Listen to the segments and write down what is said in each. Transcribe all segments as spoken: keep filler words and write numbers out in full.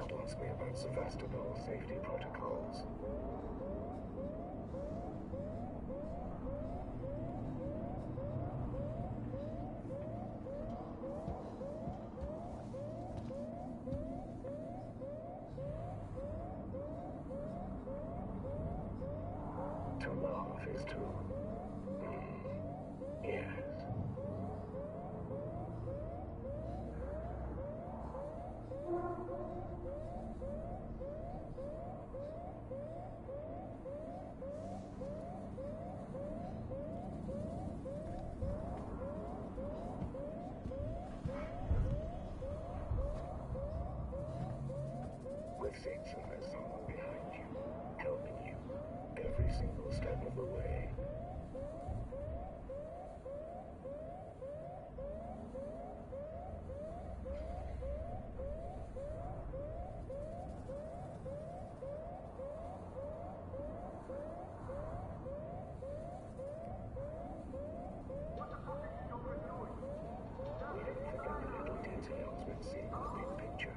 Dad asked me about Sevastopol safety protocols. To laugh is to... Mm, yes. With Saints and there's someone behind you, helping you every single step of the way. We didn't forget the little details when seeing the big picture.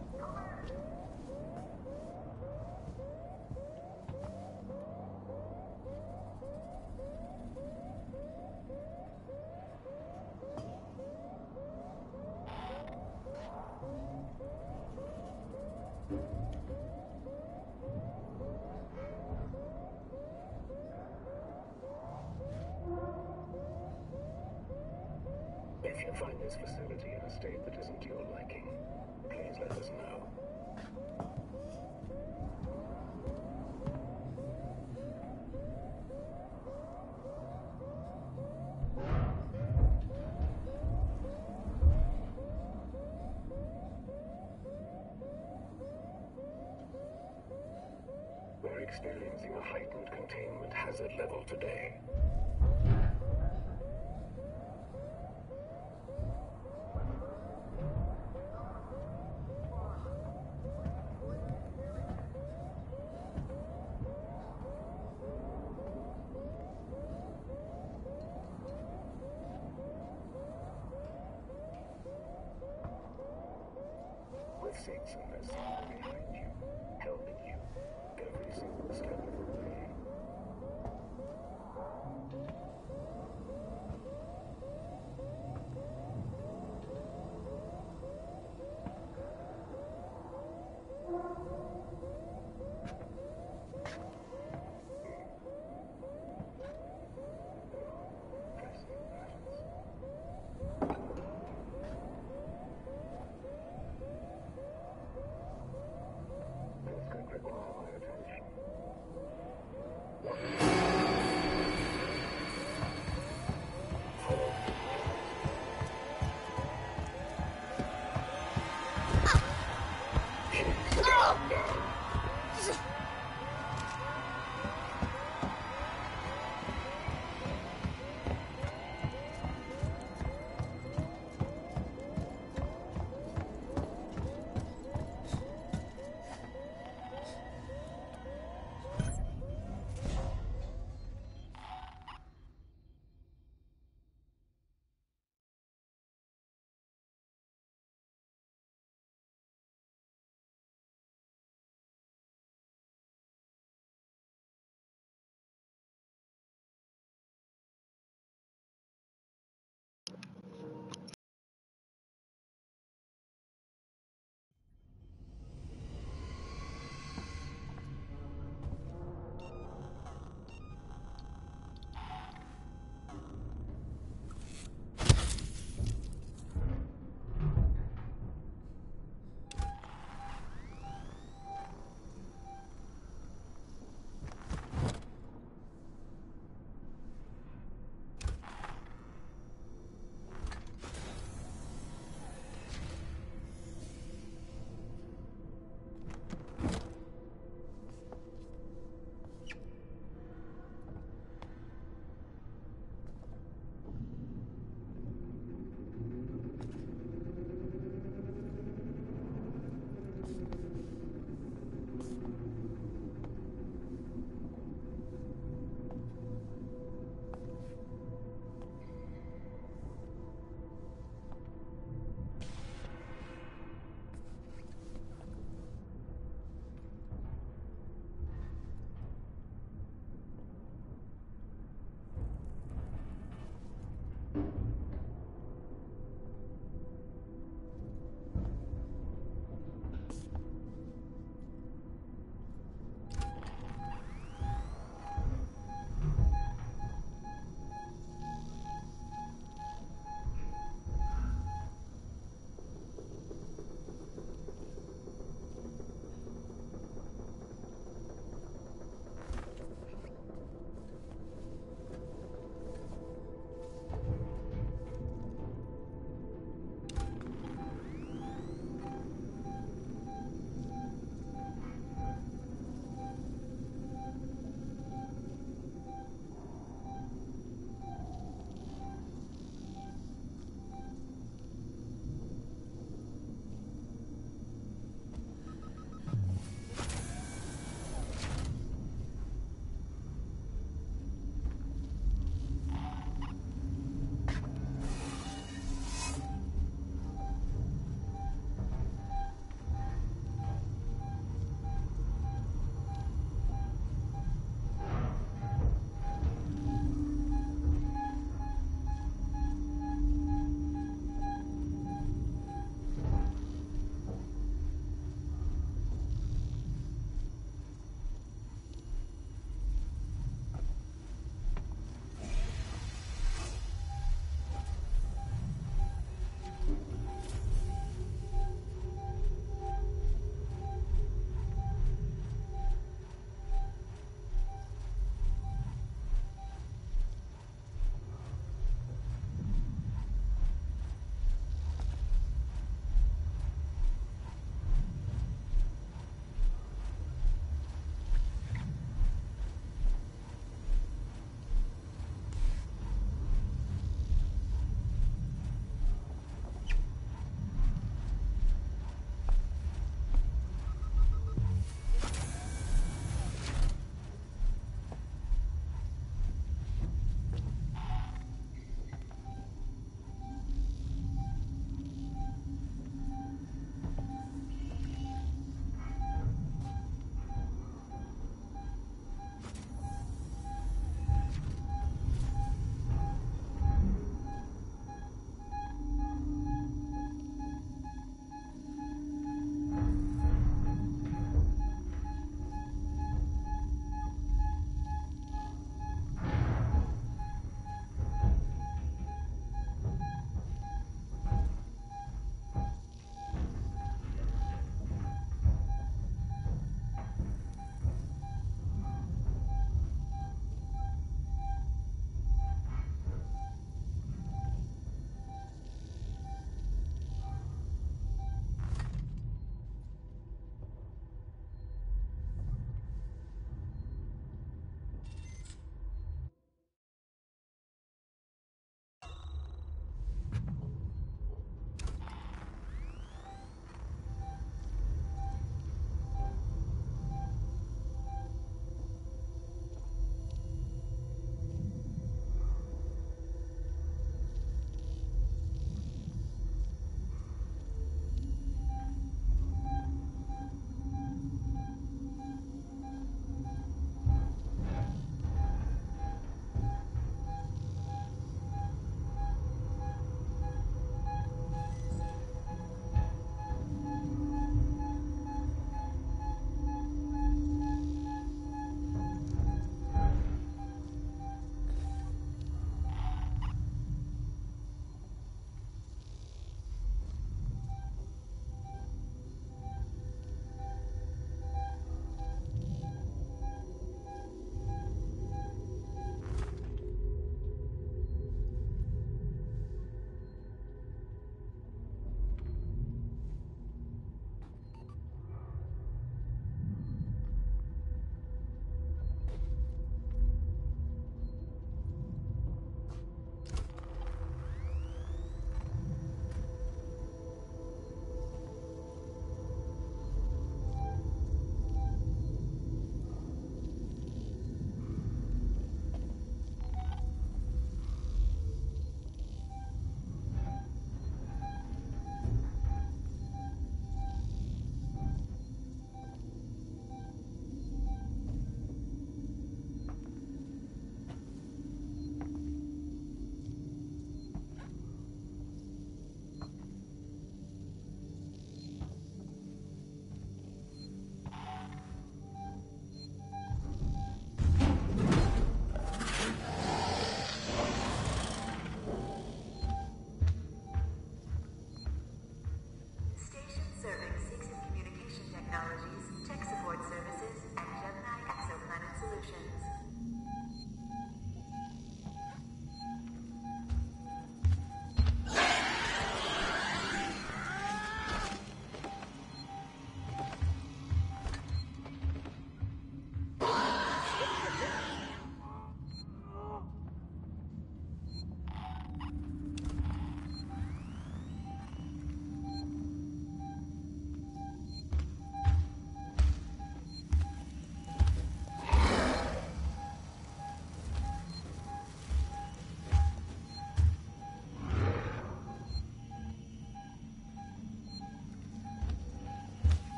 If you find this facility in a state that isn't to your liking, please let us know. We're experiencing a heightened containment hazard level today. With Saints and there's someone behind you, helping you every single step of the way. This could require my attention.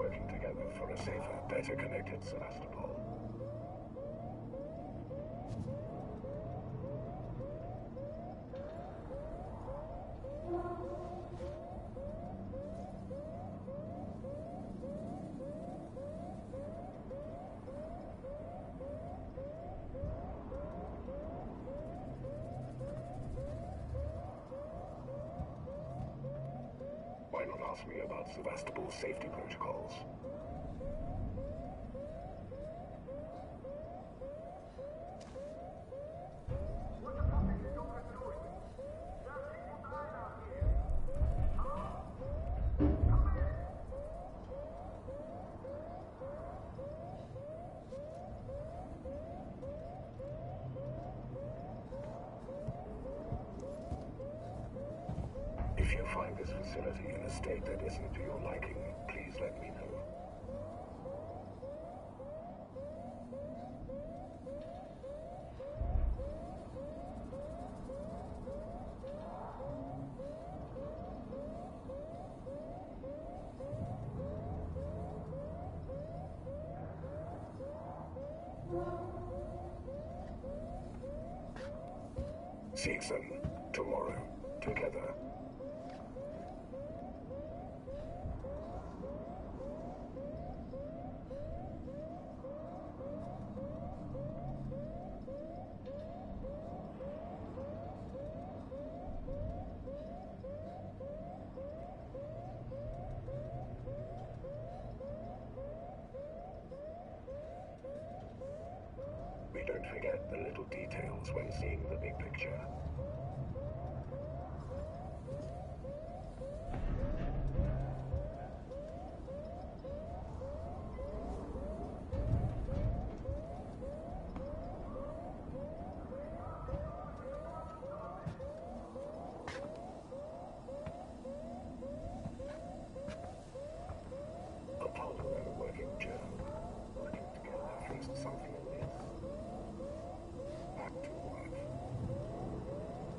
working together for a safer, better connected Sevastopol. Why not ask me about Sevastopol's safety protocols? If you find this facility in a state that isn't to your liking, please let me know. Season, tomorrow, together. We don't forget the little details when seeing the big picture. Apollo and a working gem, working together thanks to something amiss. Back to work.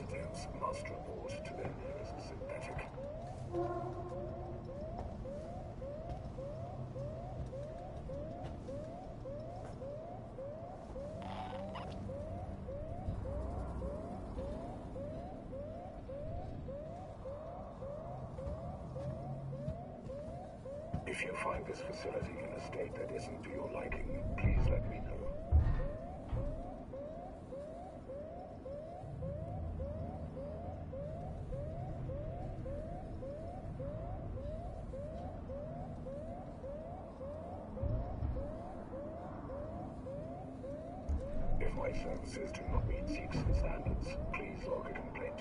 details must report to their nearest synthetic. If you find this facility in a state that isn't to your liking, please let me know. If my services do not meet Seegson standards, please log a complaint.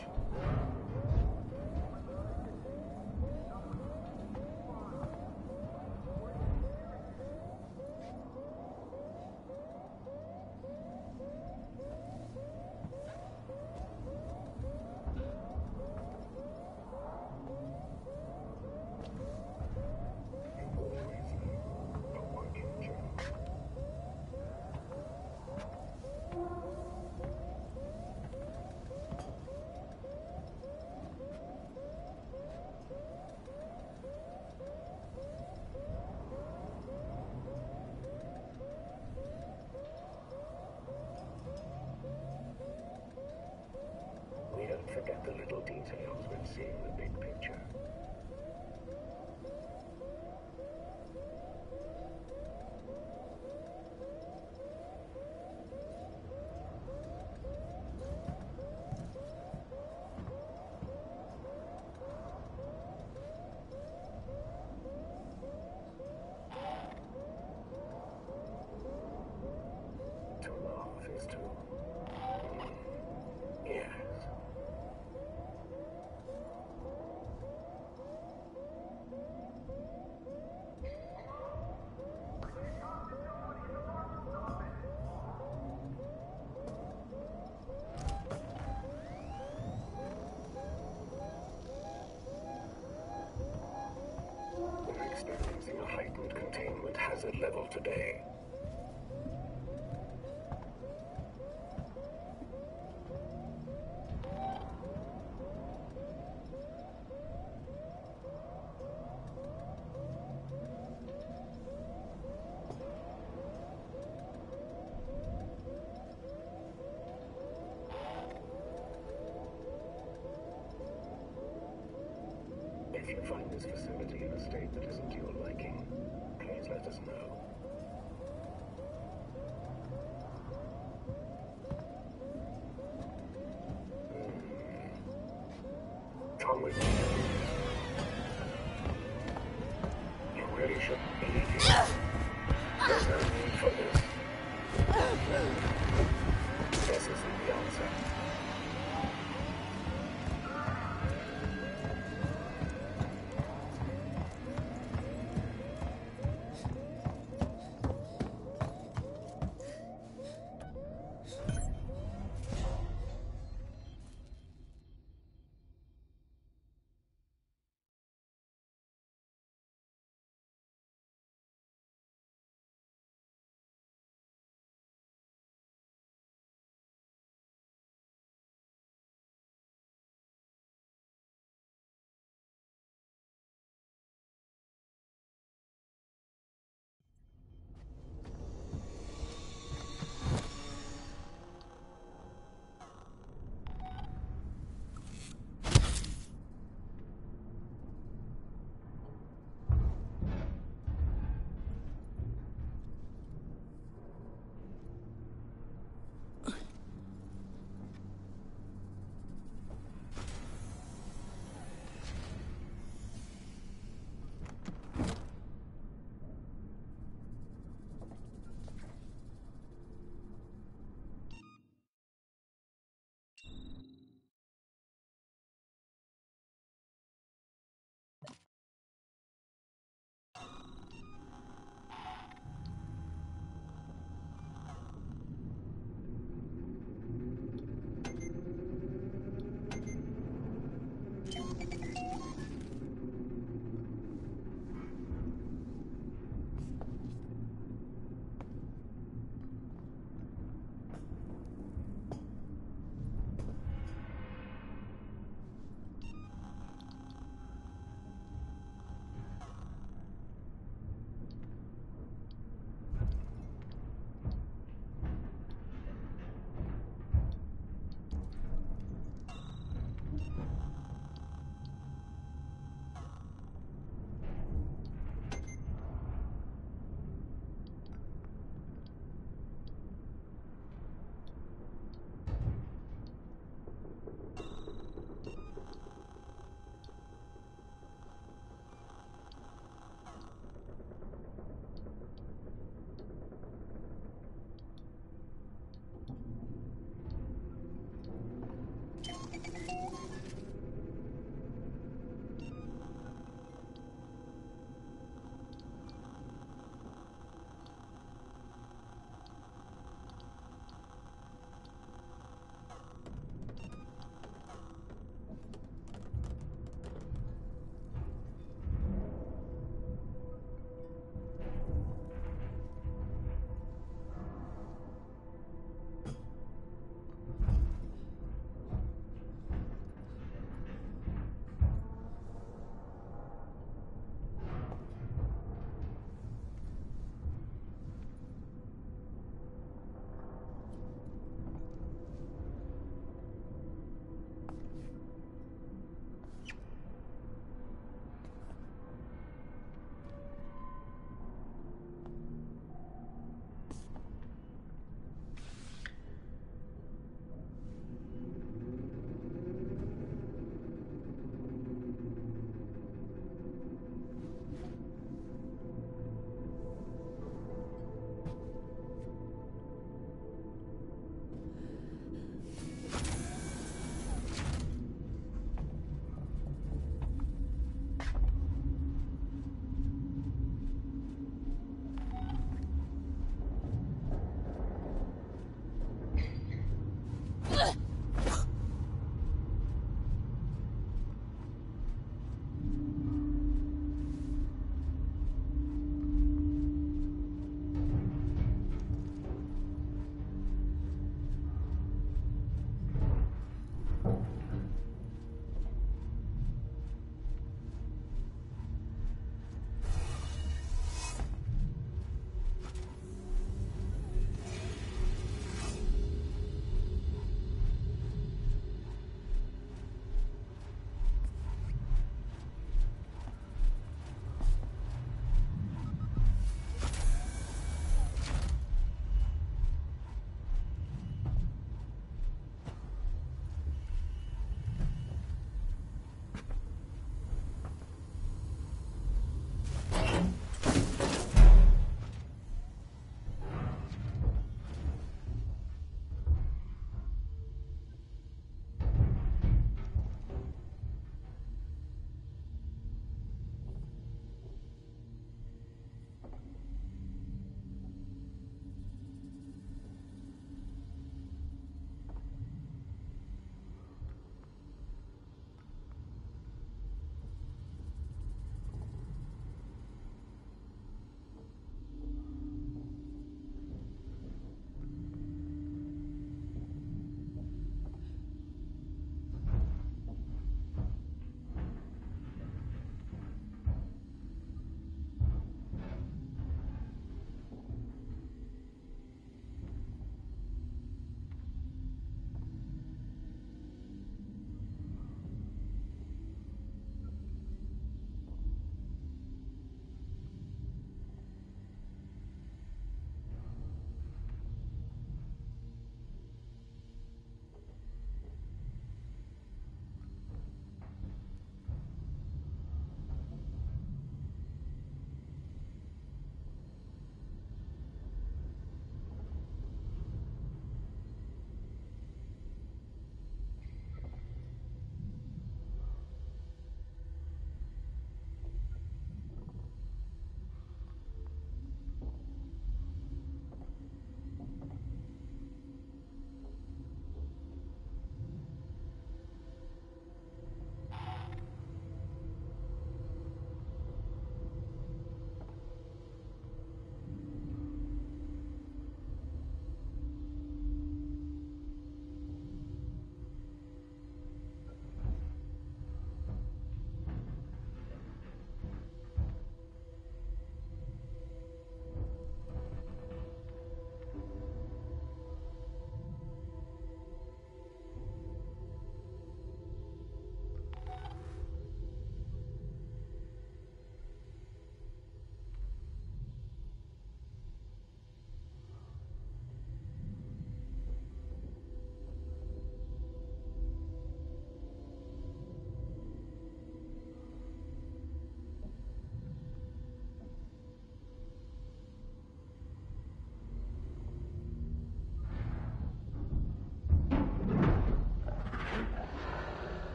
We don't forget the little details when seeing the big picture. To laugh is to... Yes. We're experiencing a heightened containment hazard level today. If you find this facility in a state that isn't to your liking, please let us know. Come with me. You really shouldn't be here. There's no need for this. This isn't the answer.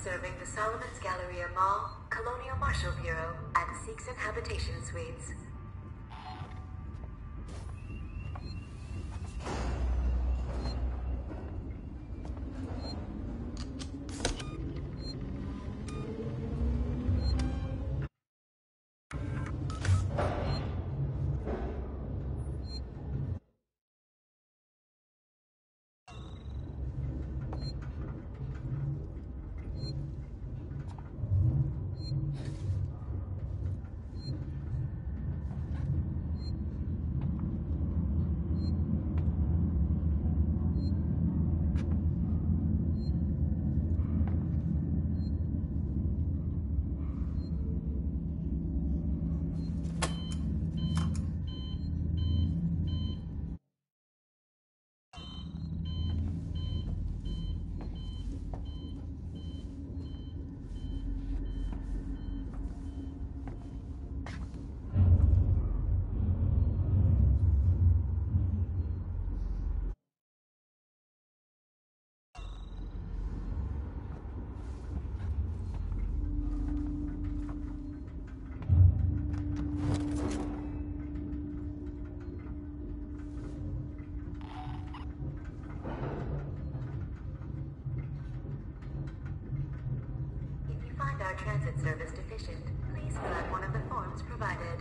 serving the Solomon's Galleria Mall, Colonial Marshal Bureau, and Seegson Habitation Suites. Our transit service deficient. Please fill out one of the forms provided.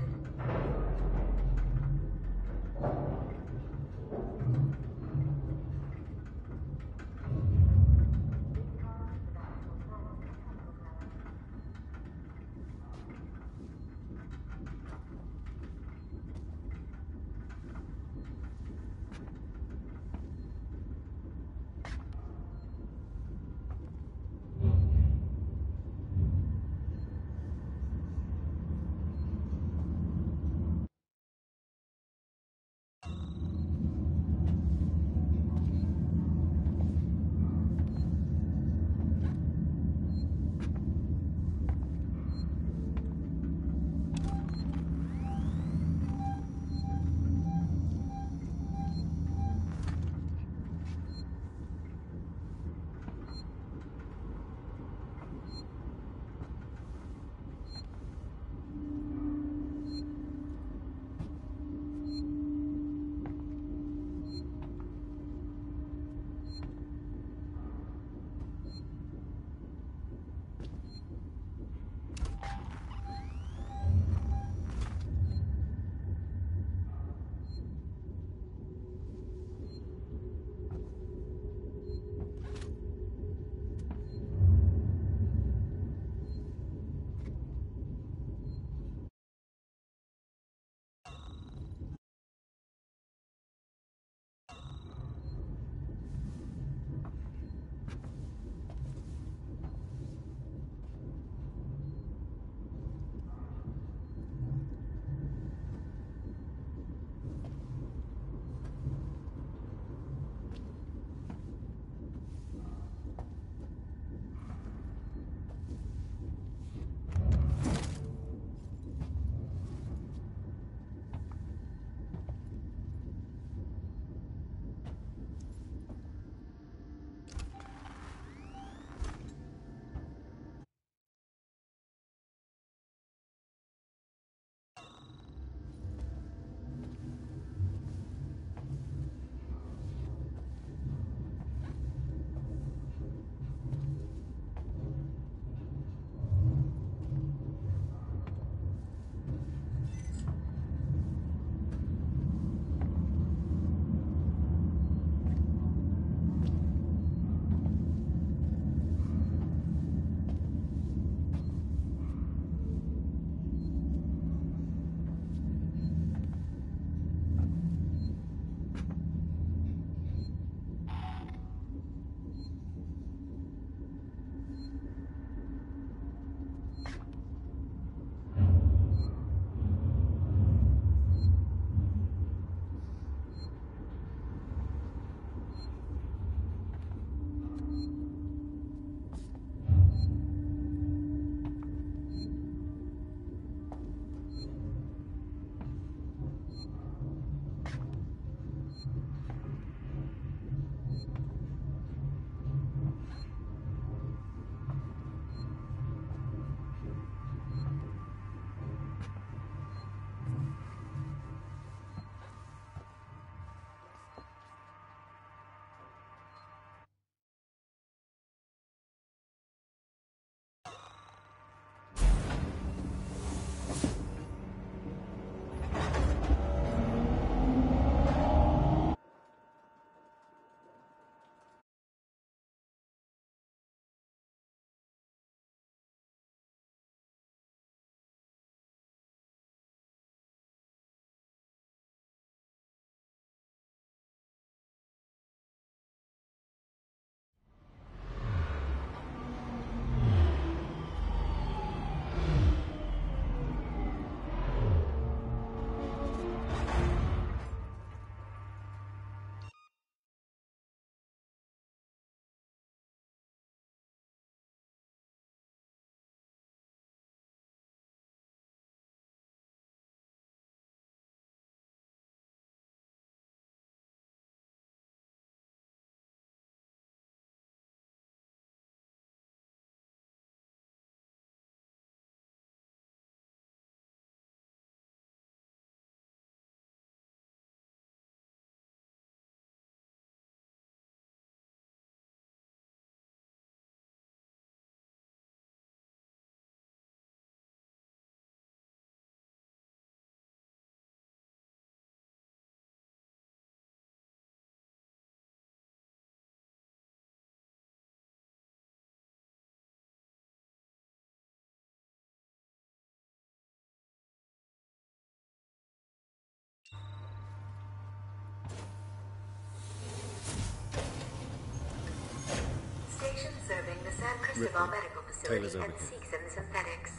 San Cristobal Medical Facility and Seegson Synthetics.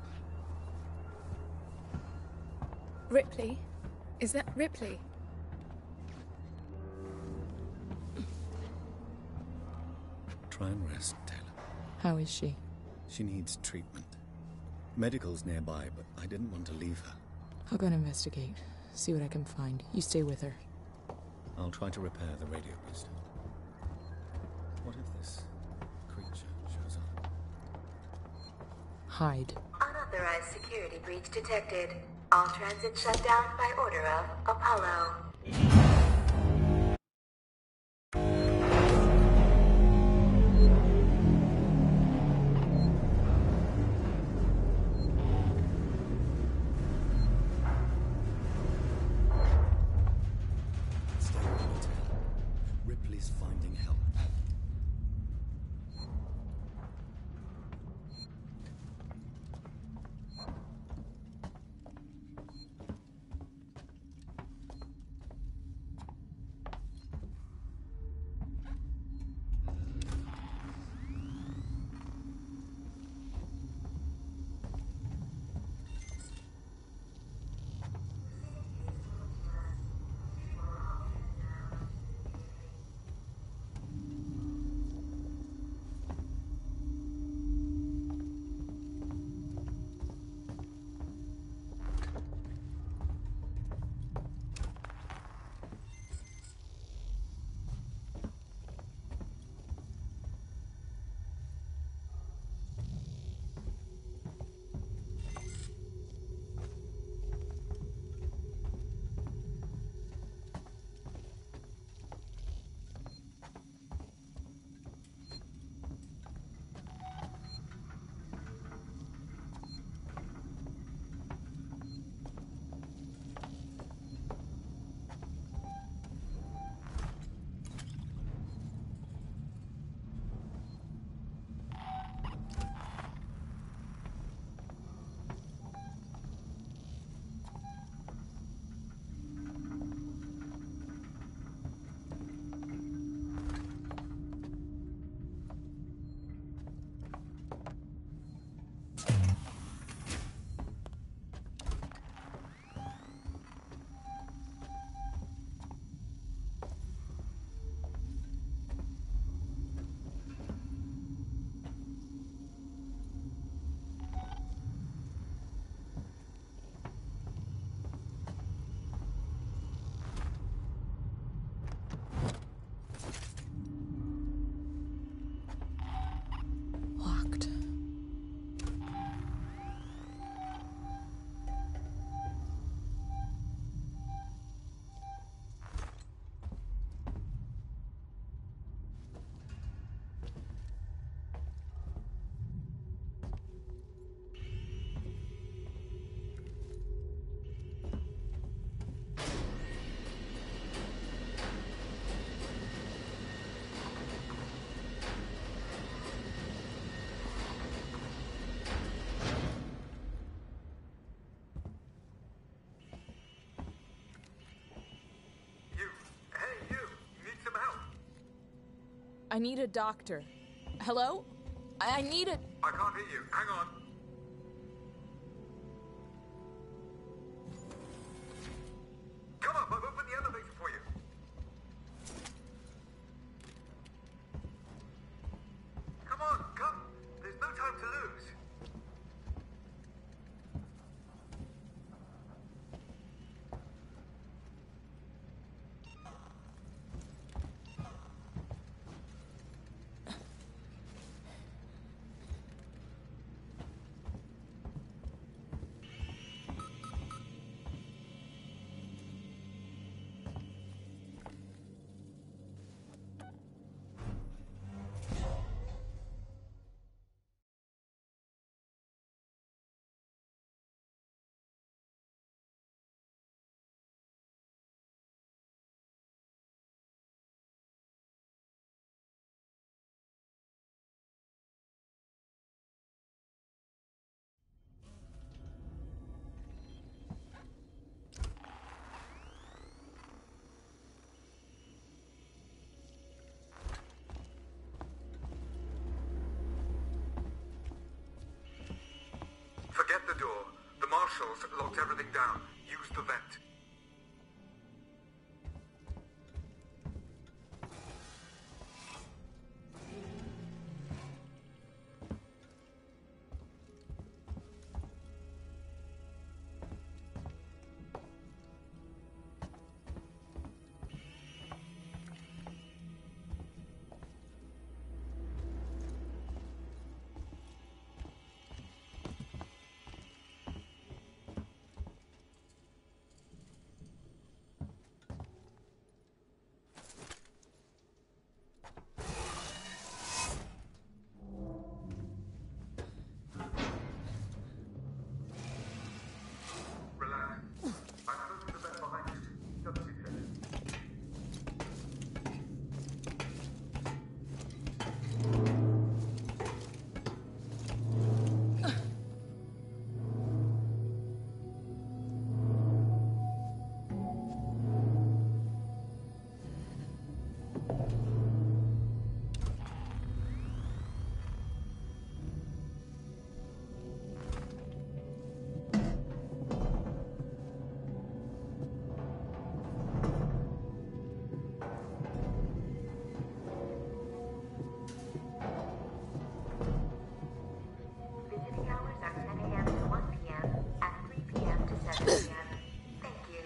Ripley? Is that Ripley? Try and rest, Taylor. How is she? She needs treatment. Medical's nearby, but I didn't want to leave her. I'll go and investigate. See what I can find. You stay with her. I'll try to repair the radio booster. What if this creature shows up? Hide. Unauthorized security breach detected. All transit shut down by order of Apollo. Stay with me, Taylor. Ripley's finding help. Locked. I need a doctor. Hello? I, I need a... I can't hear you. Hang on. Come on, I've opened the elevator for you. Come on, come. There's no time to lose. Carlos locked everything down. Use the vent. Visiting hours are ten a m to one p m and three p m to seven p m Thank you.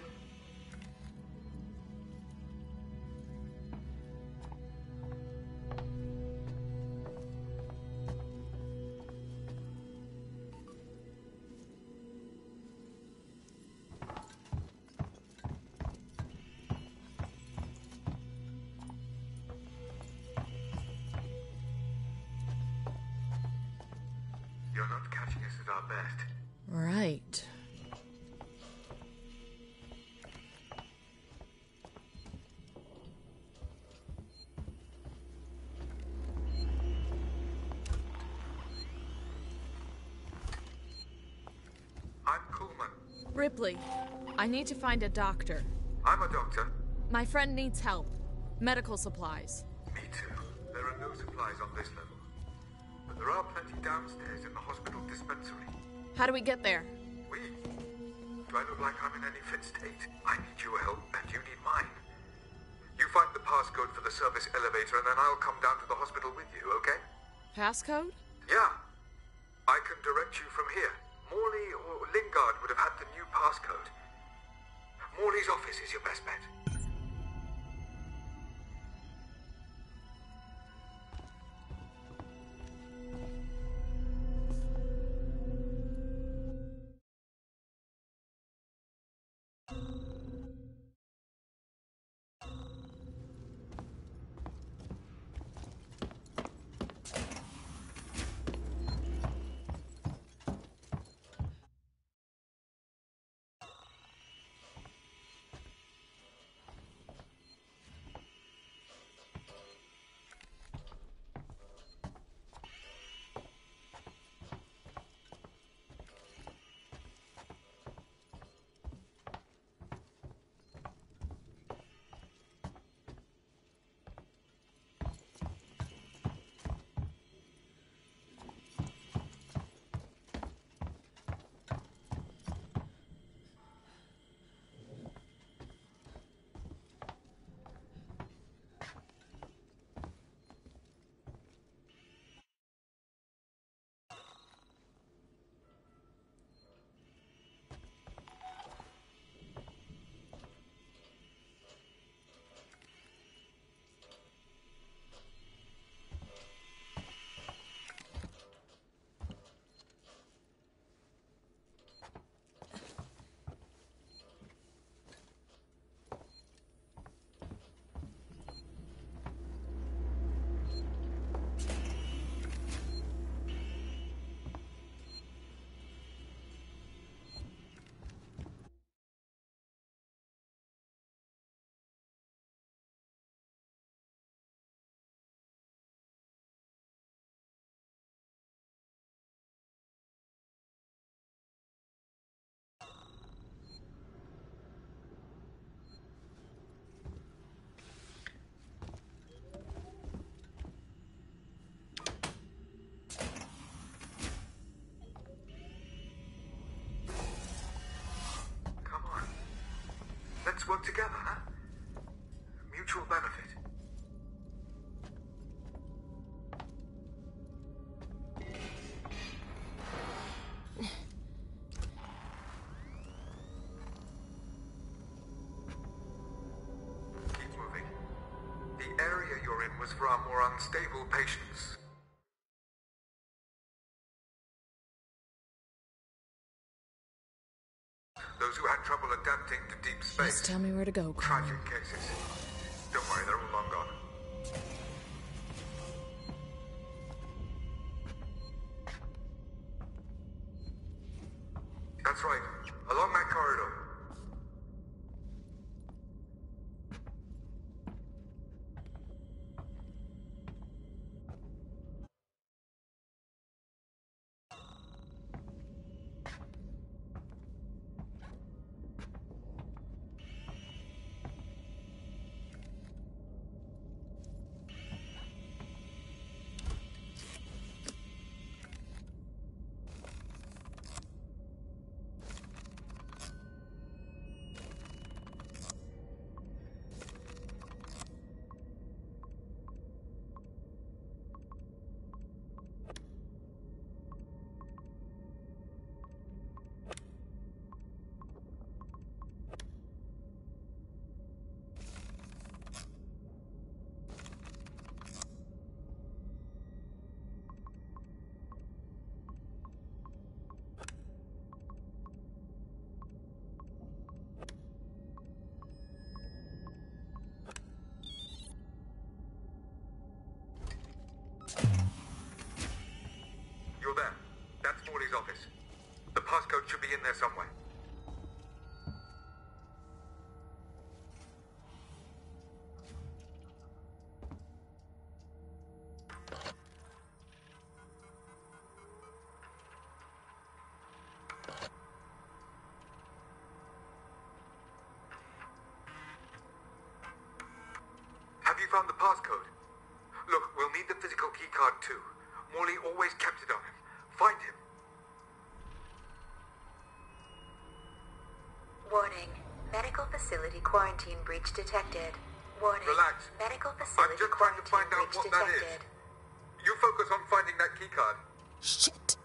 You're not catching us at our best. Right. I'm Kuhlman. Ripley, I need to find a doctor. I'm a doctor. My friend needs help. Medical supplies. Me too. There are no supplies on this level. But there are plenty downstairs in the hospital dispensary. How do we get there? We? Do I look like I'm in any fit state? I need your help and you need mine. You find the passcode for the service elevator and then I'll come down to the hospital with you, okay? Passcode? Yeah. I can direct you from here. Morley or Lingard would have had the new passcode. Morley's office is your best bet. Let's work together, huh? Mutual benefit. Keep moving. The area you're in was for our more unstable patients. Those who had trouble adapting to deep space. Just tell me where to go, Connor. Tragic cases. Don't worry, they're all long gone. That's right. Along that corridor. You're there. That's Morley's office. The passcode should be in there somewhere. Have you found the passcode? Look, we'll need the physical keycard too. Morley always kept it on him. Find him. Warning. Medical facility quarantine breach detected. Warning. Relax. Medical facility I'm just trying to find quarantine out breach what that is. detected. You focus on finding that keycard. Shit.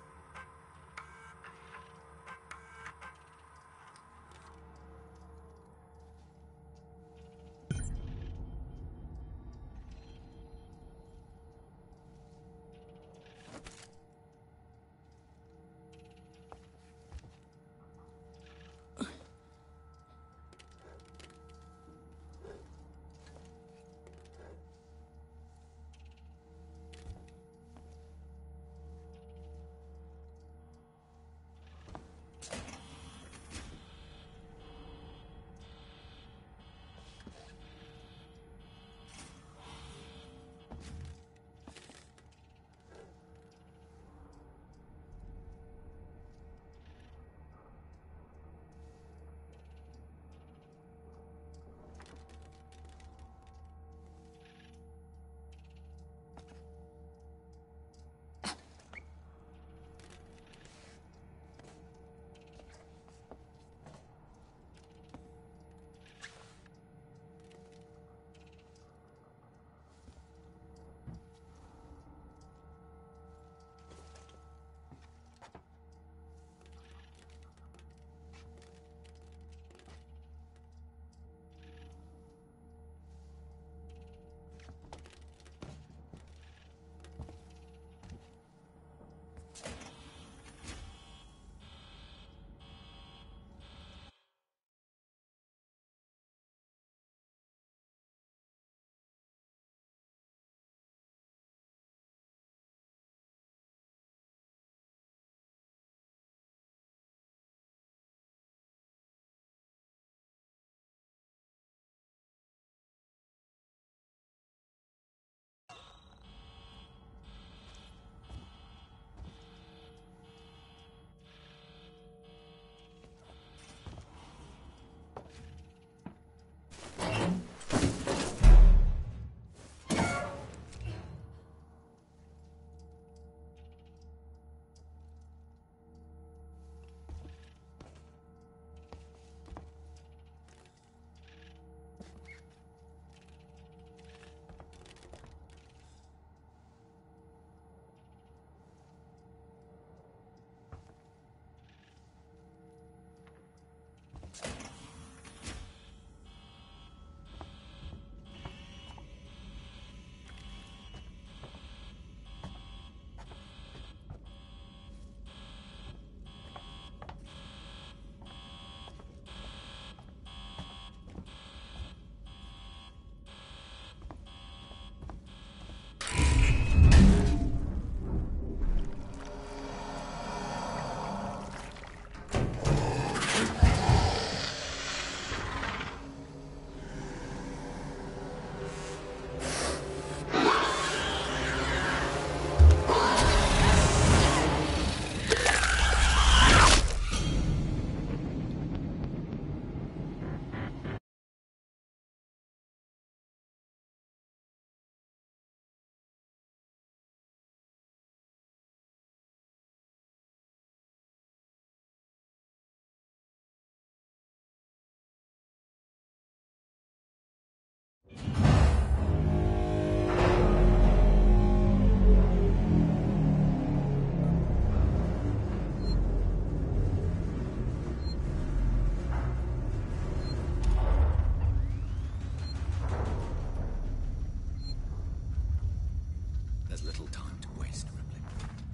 time to waste, Ripley.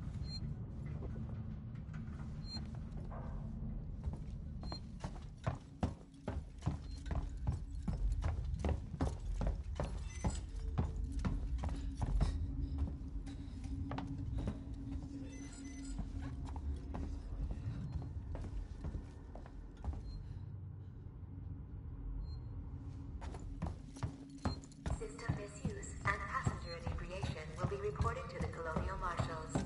System misuse and passenger inebriation will be reported to the Colonial Marshals.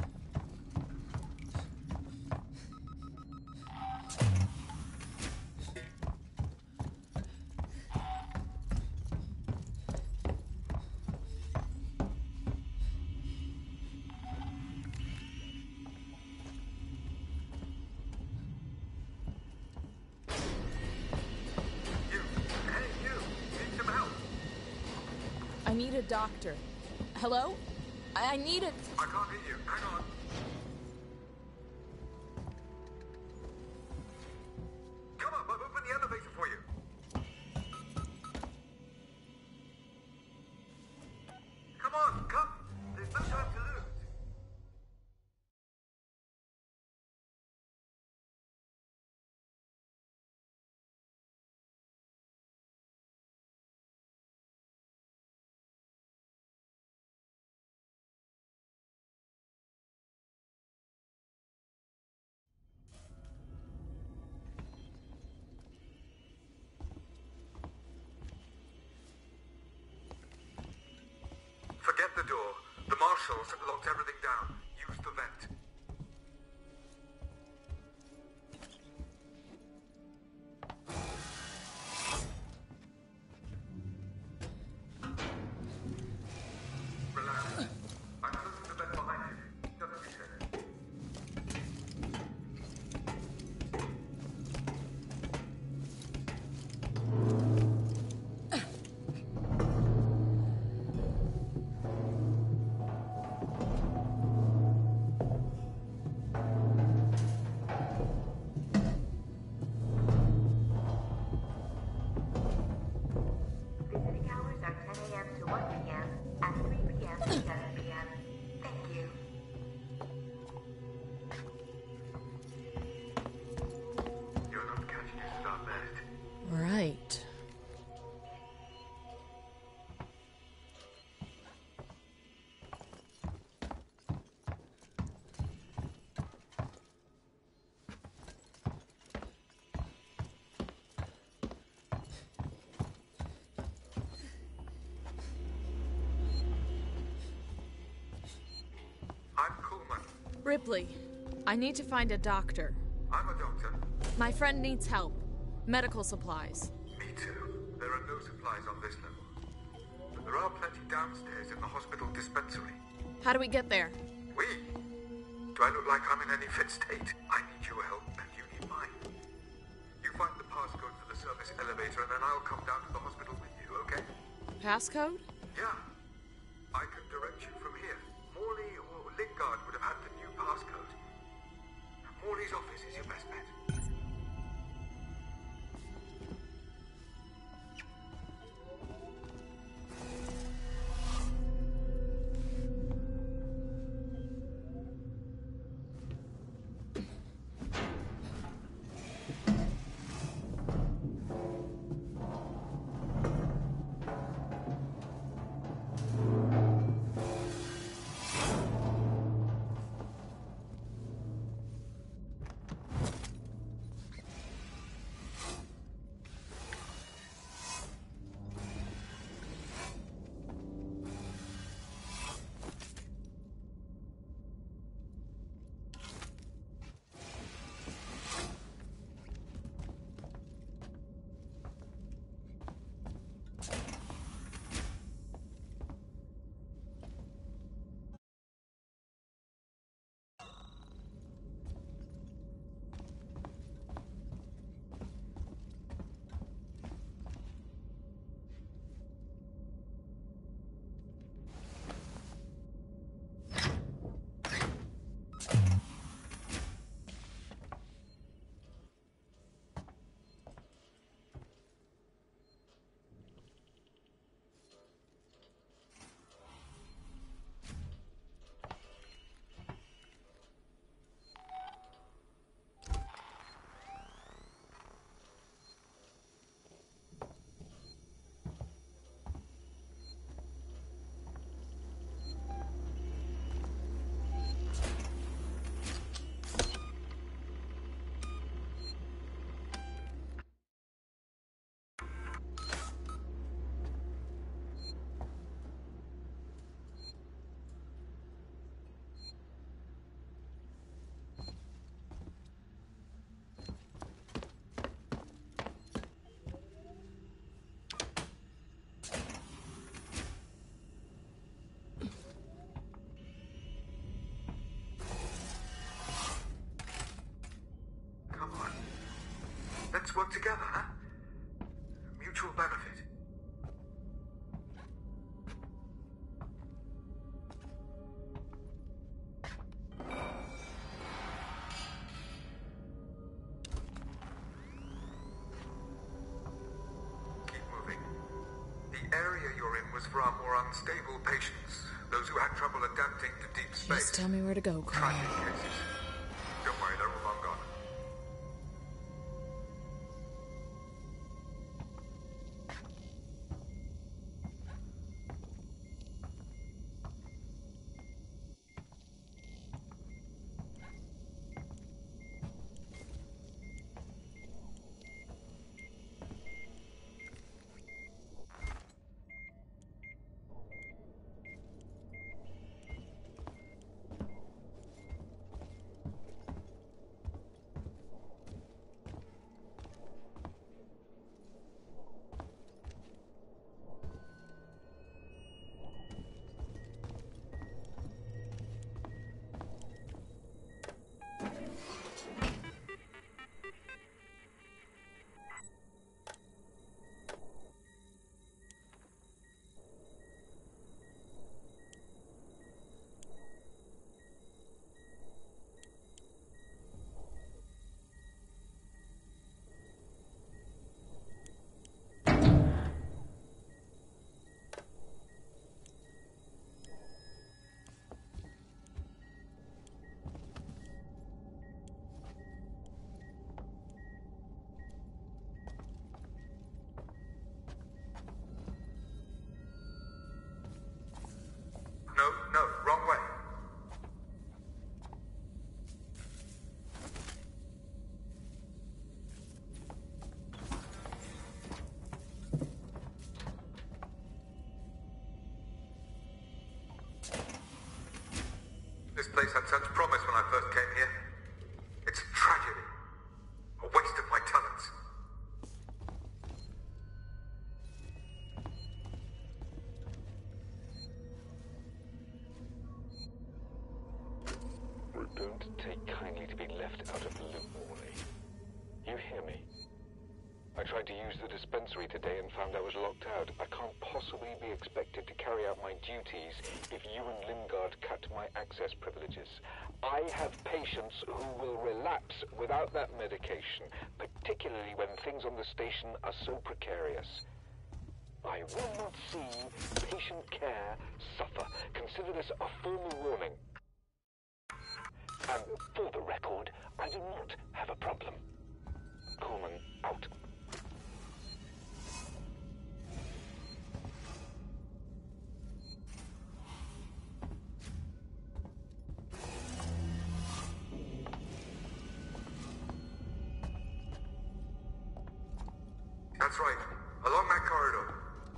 You! Hey, you! Need some help? I need a doctor. Hello? I, I need a... I can't hear you. Hang on. Come up, I've opened the elevator for you. Come on, come. There's no time to lose. Forget the door. The marshals locked everything down. Use the vent. Relax. I'm closing the vent behind you. Doesn't be safe. Visiting hours are ten a m to one p m and three p m to seven p m Thank you. You're not catching us at our best. Right. I'm Coleman. Ripley, I need to find a doctor. I'm a doctor. My friend needs help. Medical supplies. Me too. There are no supplies on this level. But there are plenty downstairs in the hospital dispensary. How do we get there? We? Do I look like I'm in any fit state? I need your help and you need mine. You find the passcode for the service elevator and then I'll come down to the hospital with you, okay? Passcode? Yeah. I can direct you from here. Morley or Lingard would have had the new passcode. Morley's office is your best bet. work together, huh? Mutual benefit. Keep moving. The area you're in was for our more unstable patients, those who had trouble adapting to deep space. Just tell me where to go, Carl. Tragic cases. Don't worry, they're all long gone. No, no, wrong way. This place had such promise when I first came here. It's a tragedy. A waste of my talents. Don't take kindly to be left out of the loop, Morley. You hear me? I tried to use the dispensary today and found I was locked out. I can't possibly be expected to carry out my duties if you and Lingard cut my access privileges. I have patients who will relapse without that medication, particularly when things on the station are so precarious. I will not see patient care suffer. Consider this a formal warning. And for the record, I do not have a problem. Coleman out. That's right. Along that corridor.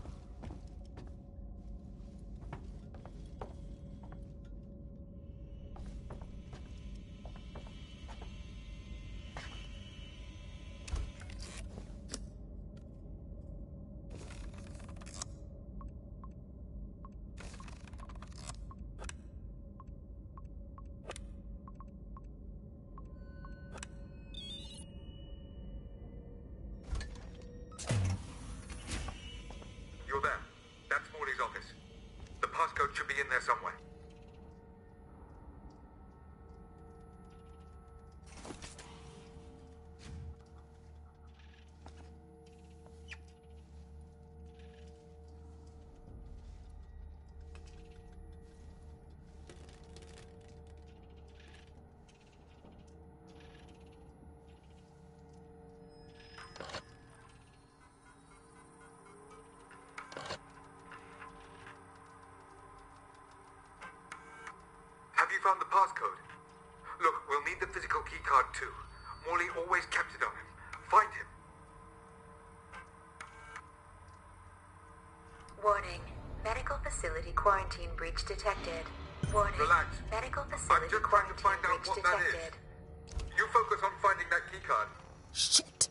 You're there. That's Morley's office. The passcode should be in there somewhere. Have you found the passcode? Look, we'll need the physical keycard too. Morley always kept it on him. Find him. Warning. Medical facility quarantine breach detected. Warning. Relax. Medical facility I'm just trying to find out breach what that is. detected. You focus on finding that keycard. Shit.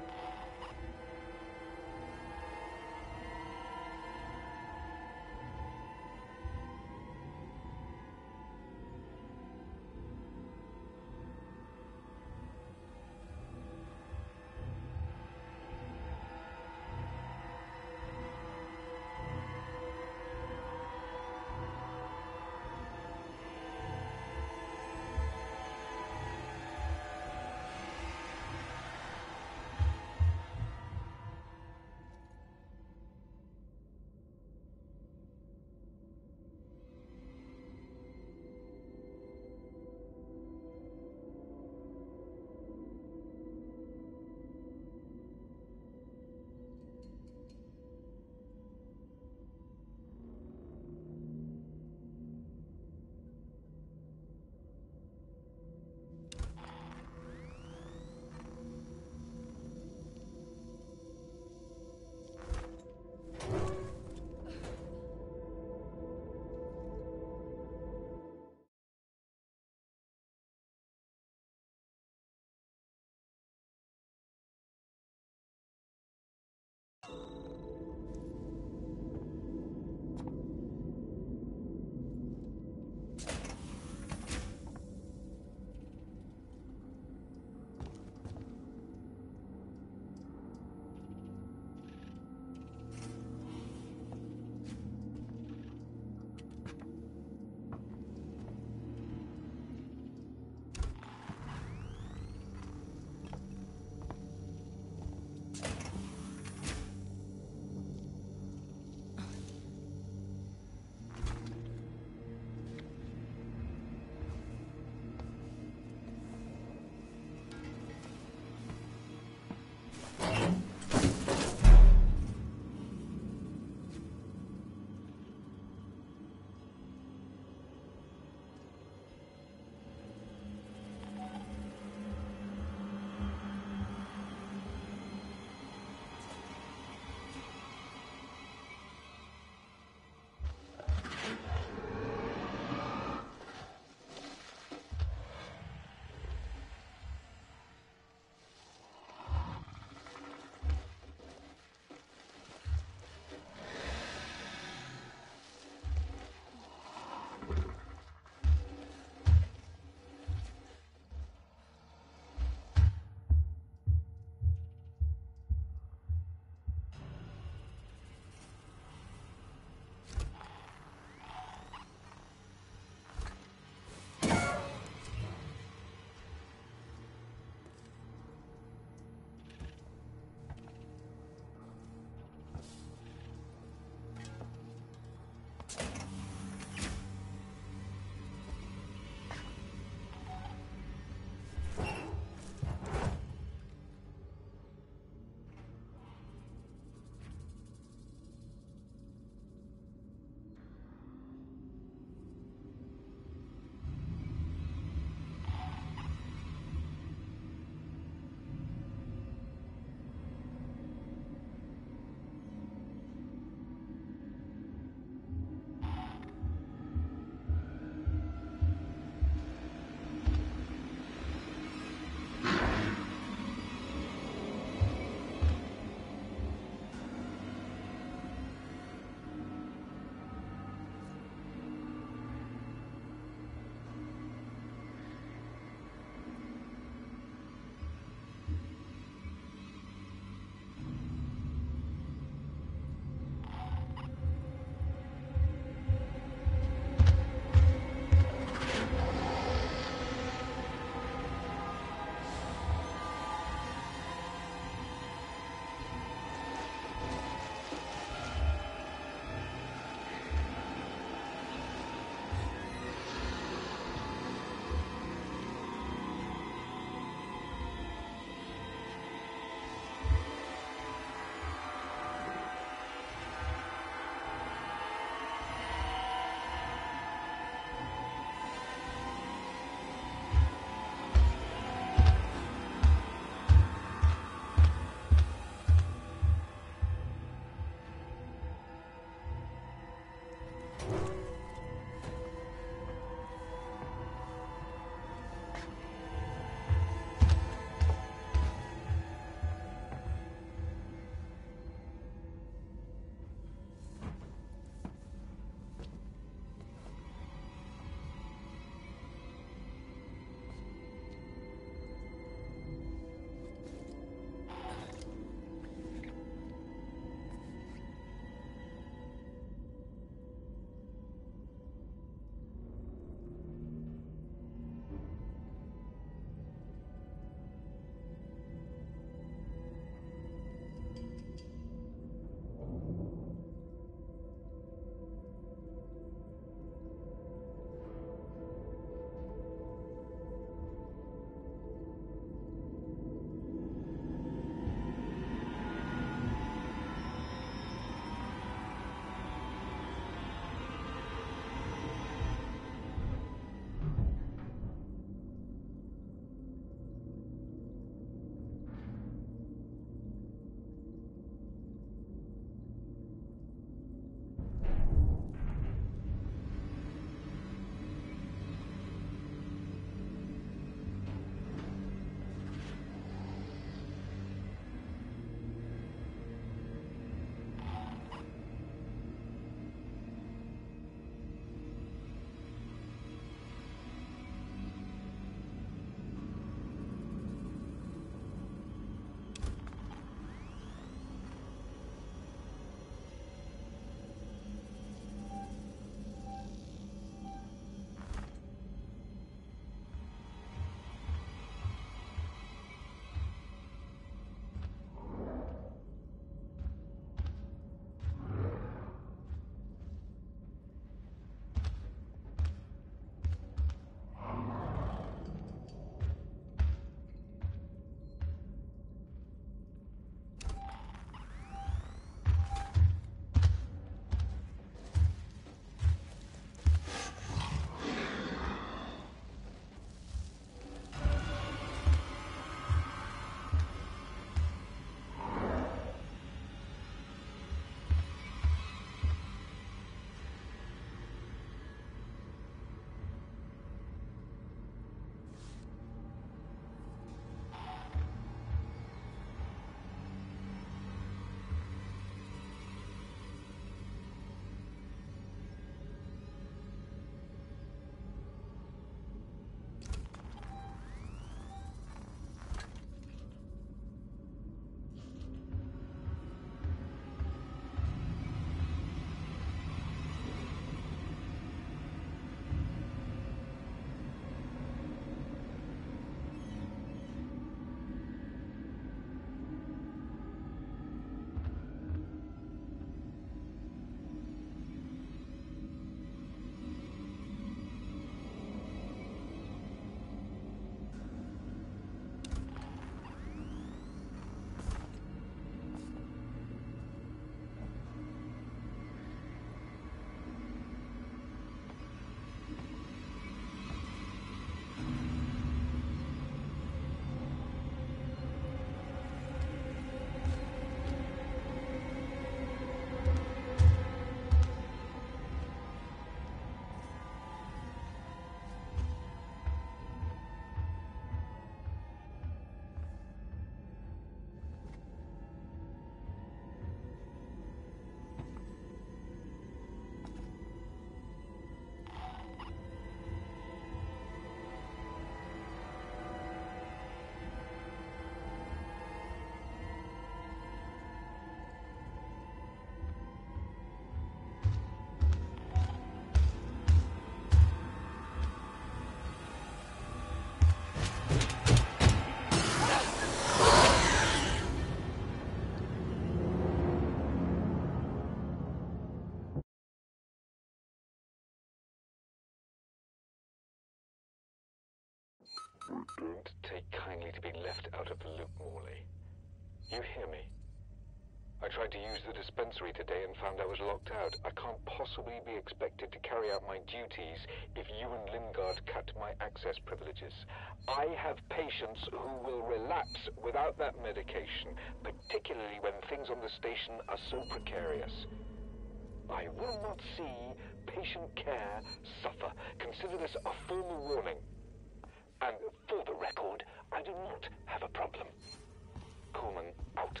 Don't take kindly to being left out of the loop, Morley. You hear me? I tried to use the dispensary today and found I was locked out. I can't possibly be expected to carry out my duties if you and Lingard cut my access privileges. I have patients who will relapse without that medication, particularly when things on the station are so precarious. I will not see patient care suffer. Consider this a formal warning. And for the record, I do not have a problem. Coleman, out.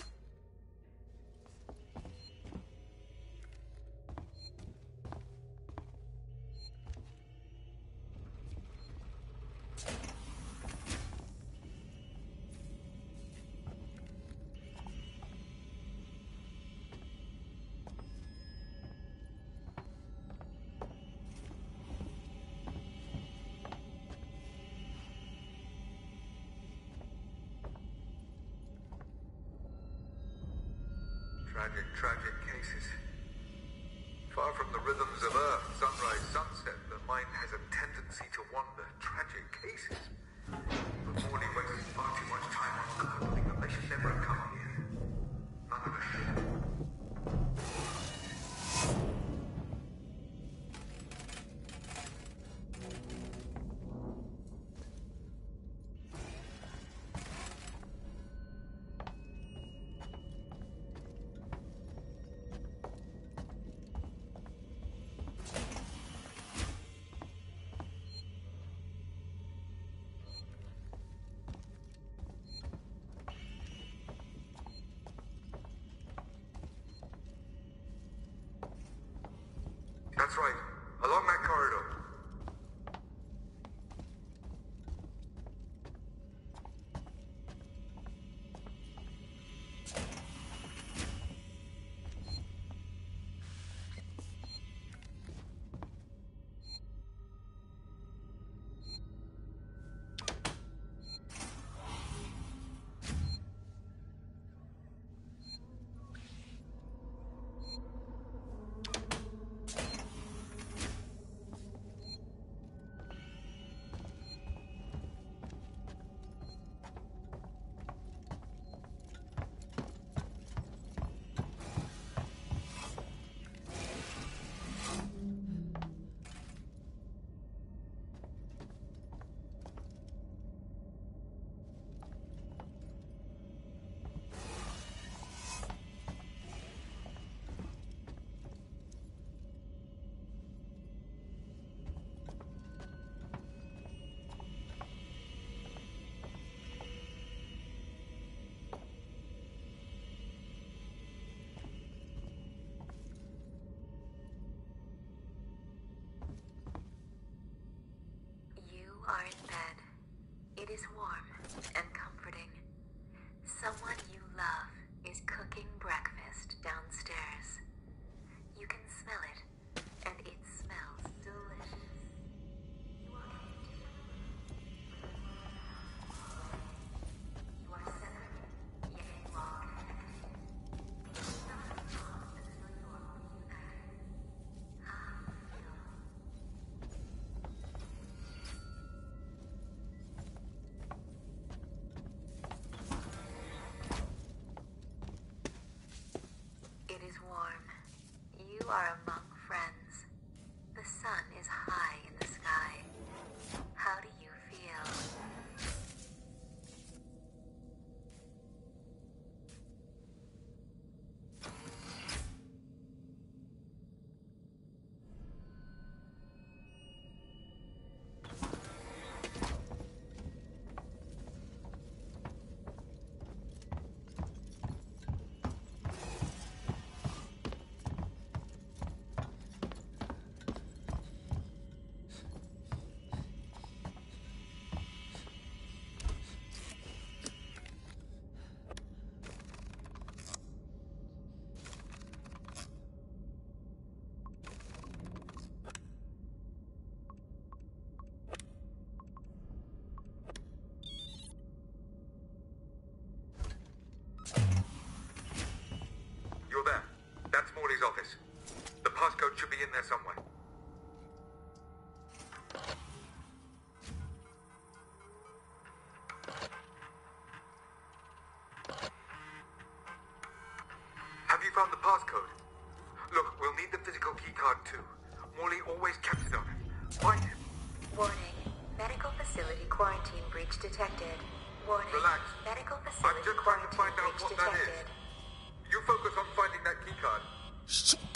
Tragic, tragic cases. Far from the rhythms of Earth, sunrise, sunset, the mind has a tendency to wander. Tragic cases. But Morley wasted far too much time on gardening them. They should never have come here. None of us should. That's right. Along that corridor. are in bed. It is warm and comforting. Someone you love is cooking breakfast downstairs. You can smell it, and it smells delicious. You are You are separate, yet you are connected. Nothing lost until you are reunited. How do you feel? It is warm. You are among friends. The sun is high in the sky. How do you feel? found the passcode? Look, we'll need the physical keycard too. Morley always kept it on him. Find him. Warning. Medical facility quarantine breach detected. Warning. Relax. Medical I'm facility just trying to quarantine find out breach what that is. detected. You focus on finding that keycard. Shit.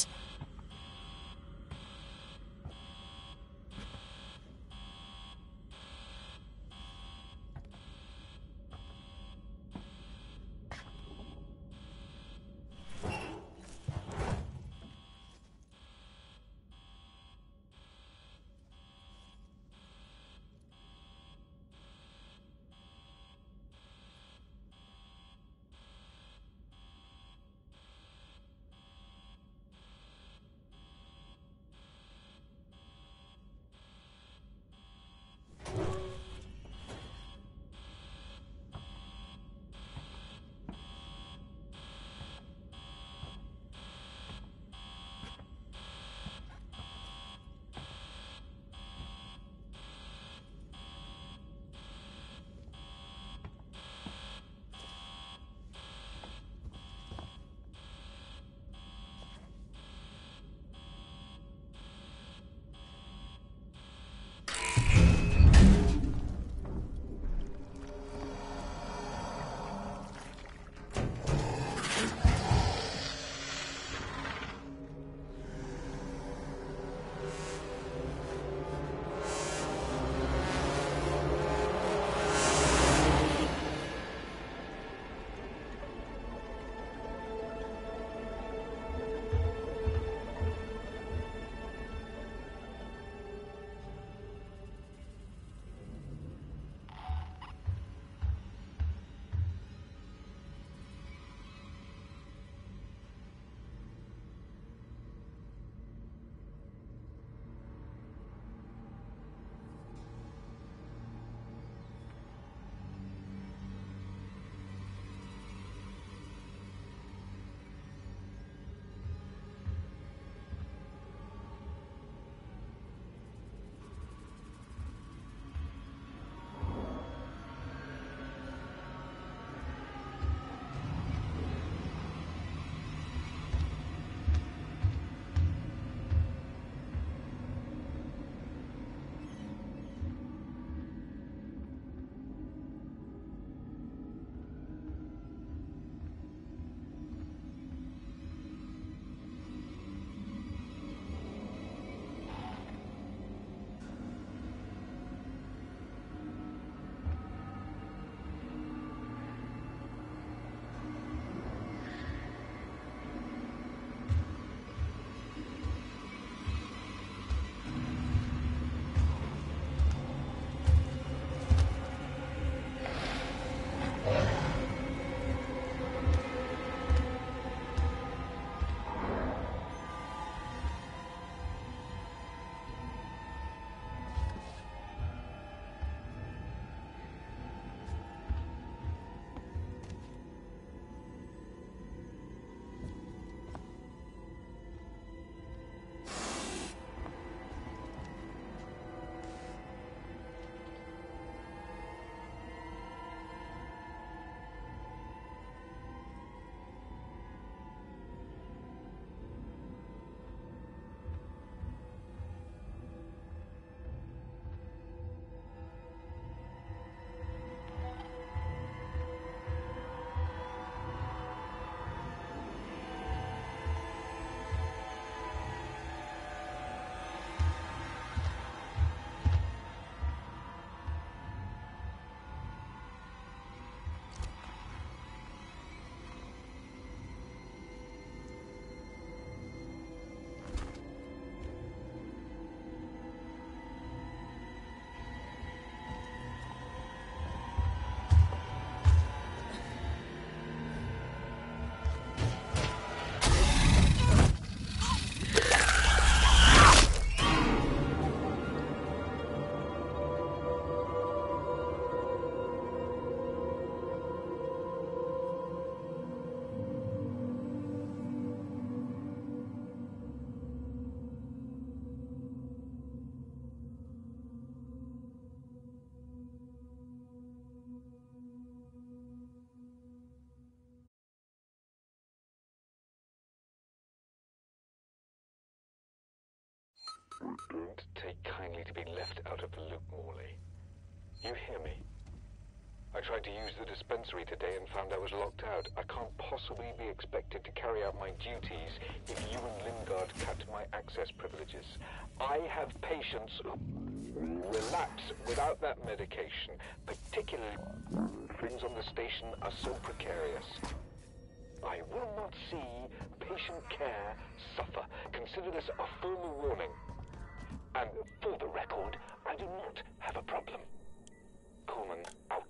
Don't take kindly to being left out of the loop, Morley. You hear me? I tried to use the dispensary today and found I was locked out. I can't possibly be expected to carry out my duties if you and Lingard cut my access privileges. I have patients who relapse without that medication. Particularly, things on the station are so precarious. I will not see patient care suffer. Consider this a formal warning. And for the record, I do not have a problem. Coleman out.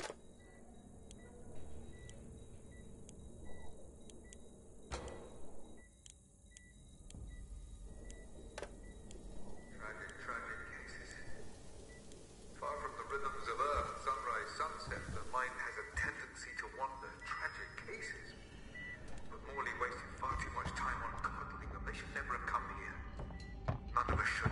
Tragic, tragic cases. Far from the rhythms of Earth, sunrise, sunset, the mind has a tendency to wander. Tragic cases. But Morley wasted far too much time on coddling them. They should never have come here. None of us should.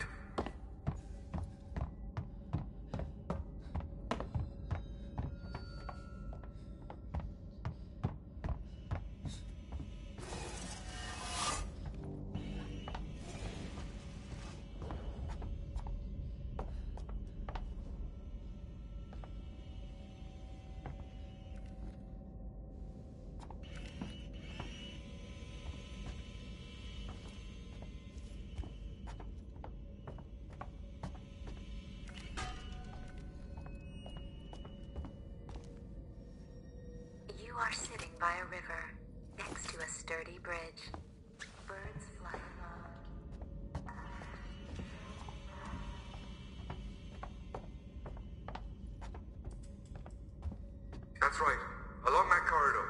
You are sitting by a river, next to a sturdy bridge. Birds fly above. That's right. Along that corridor.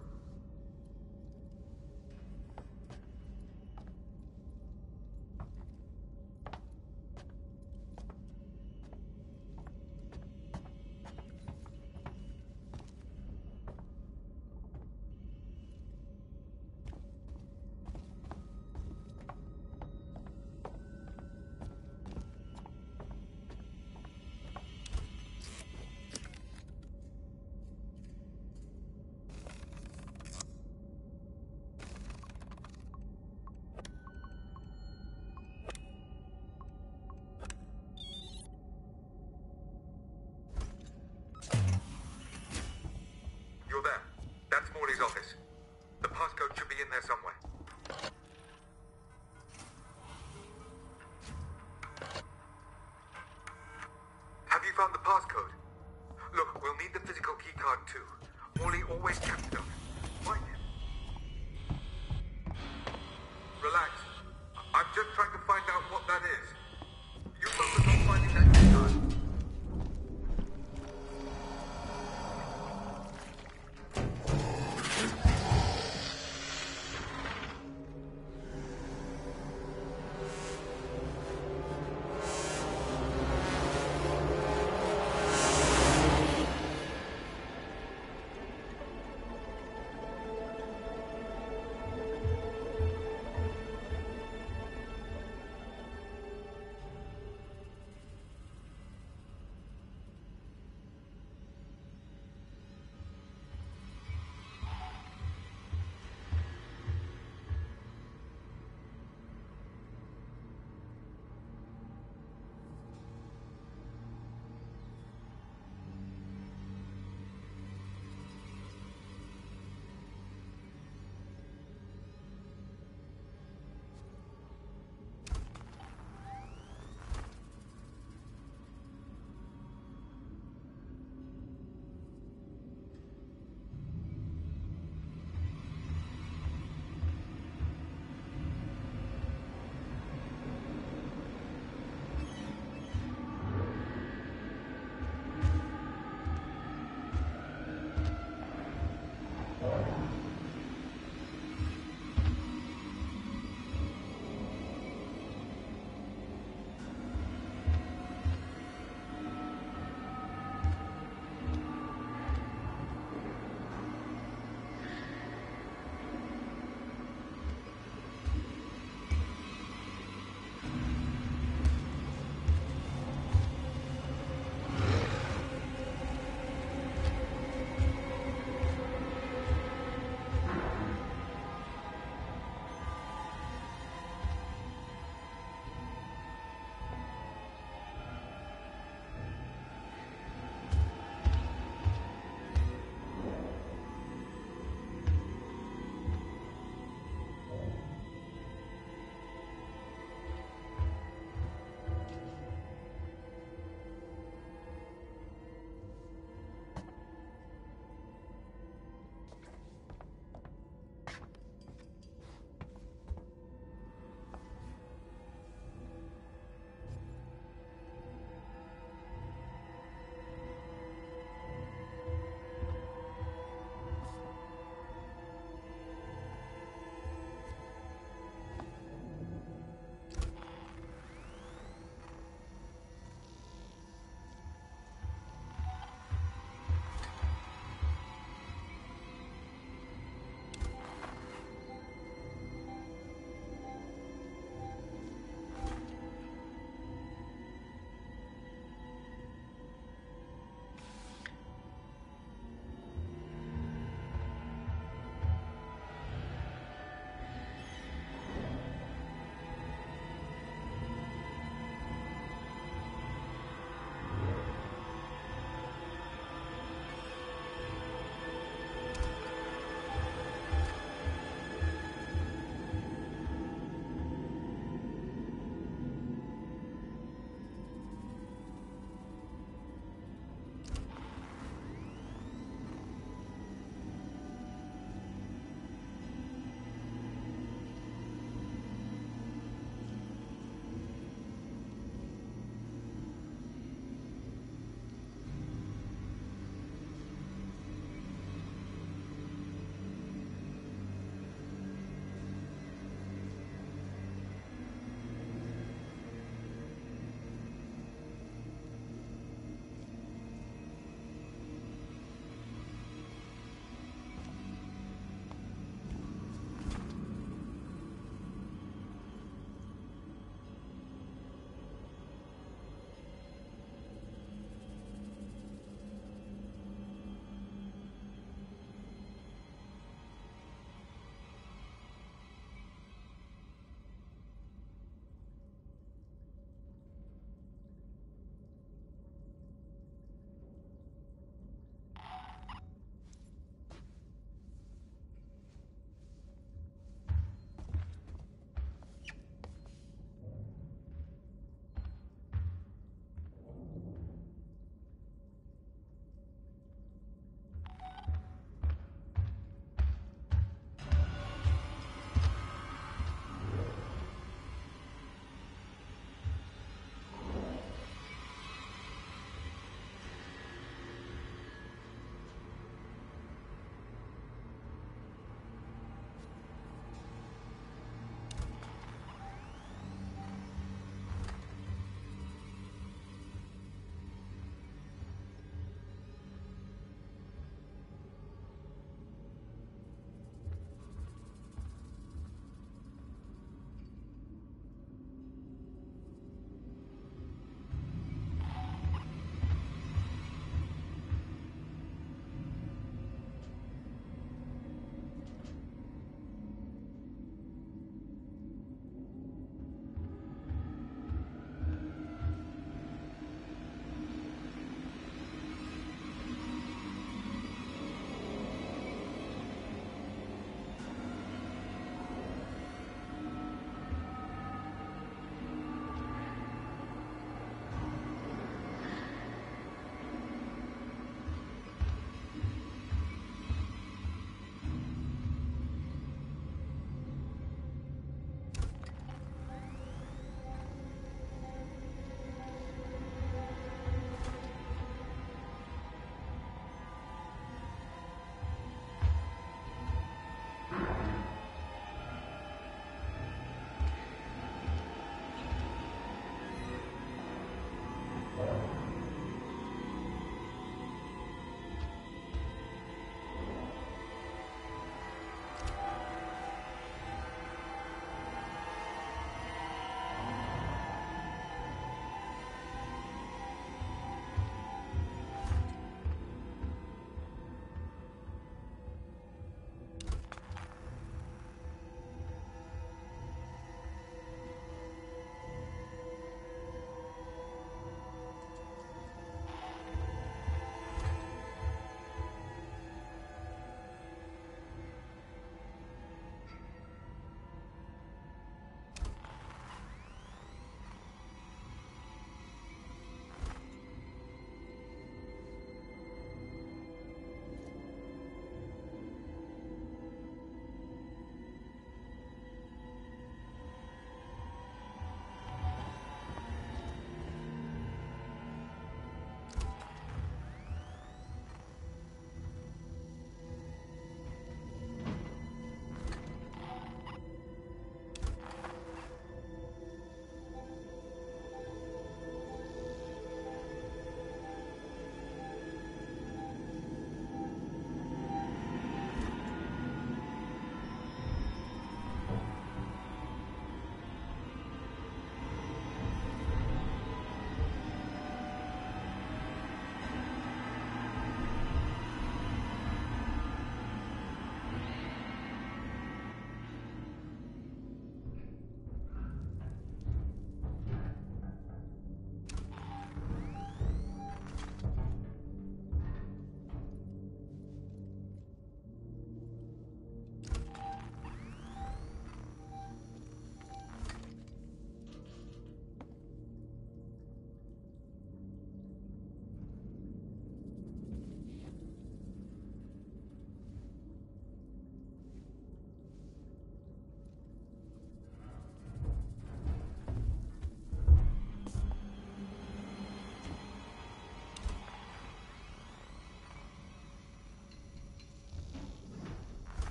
You're there. That's Morley's office. The passcode should be in there somewhere. Have you found the passcode? Look, we'll need the physical keycard too. Morley always kept it up. Find him. Relax. I'm just trying to find out what that is. You focus on finding that keycard.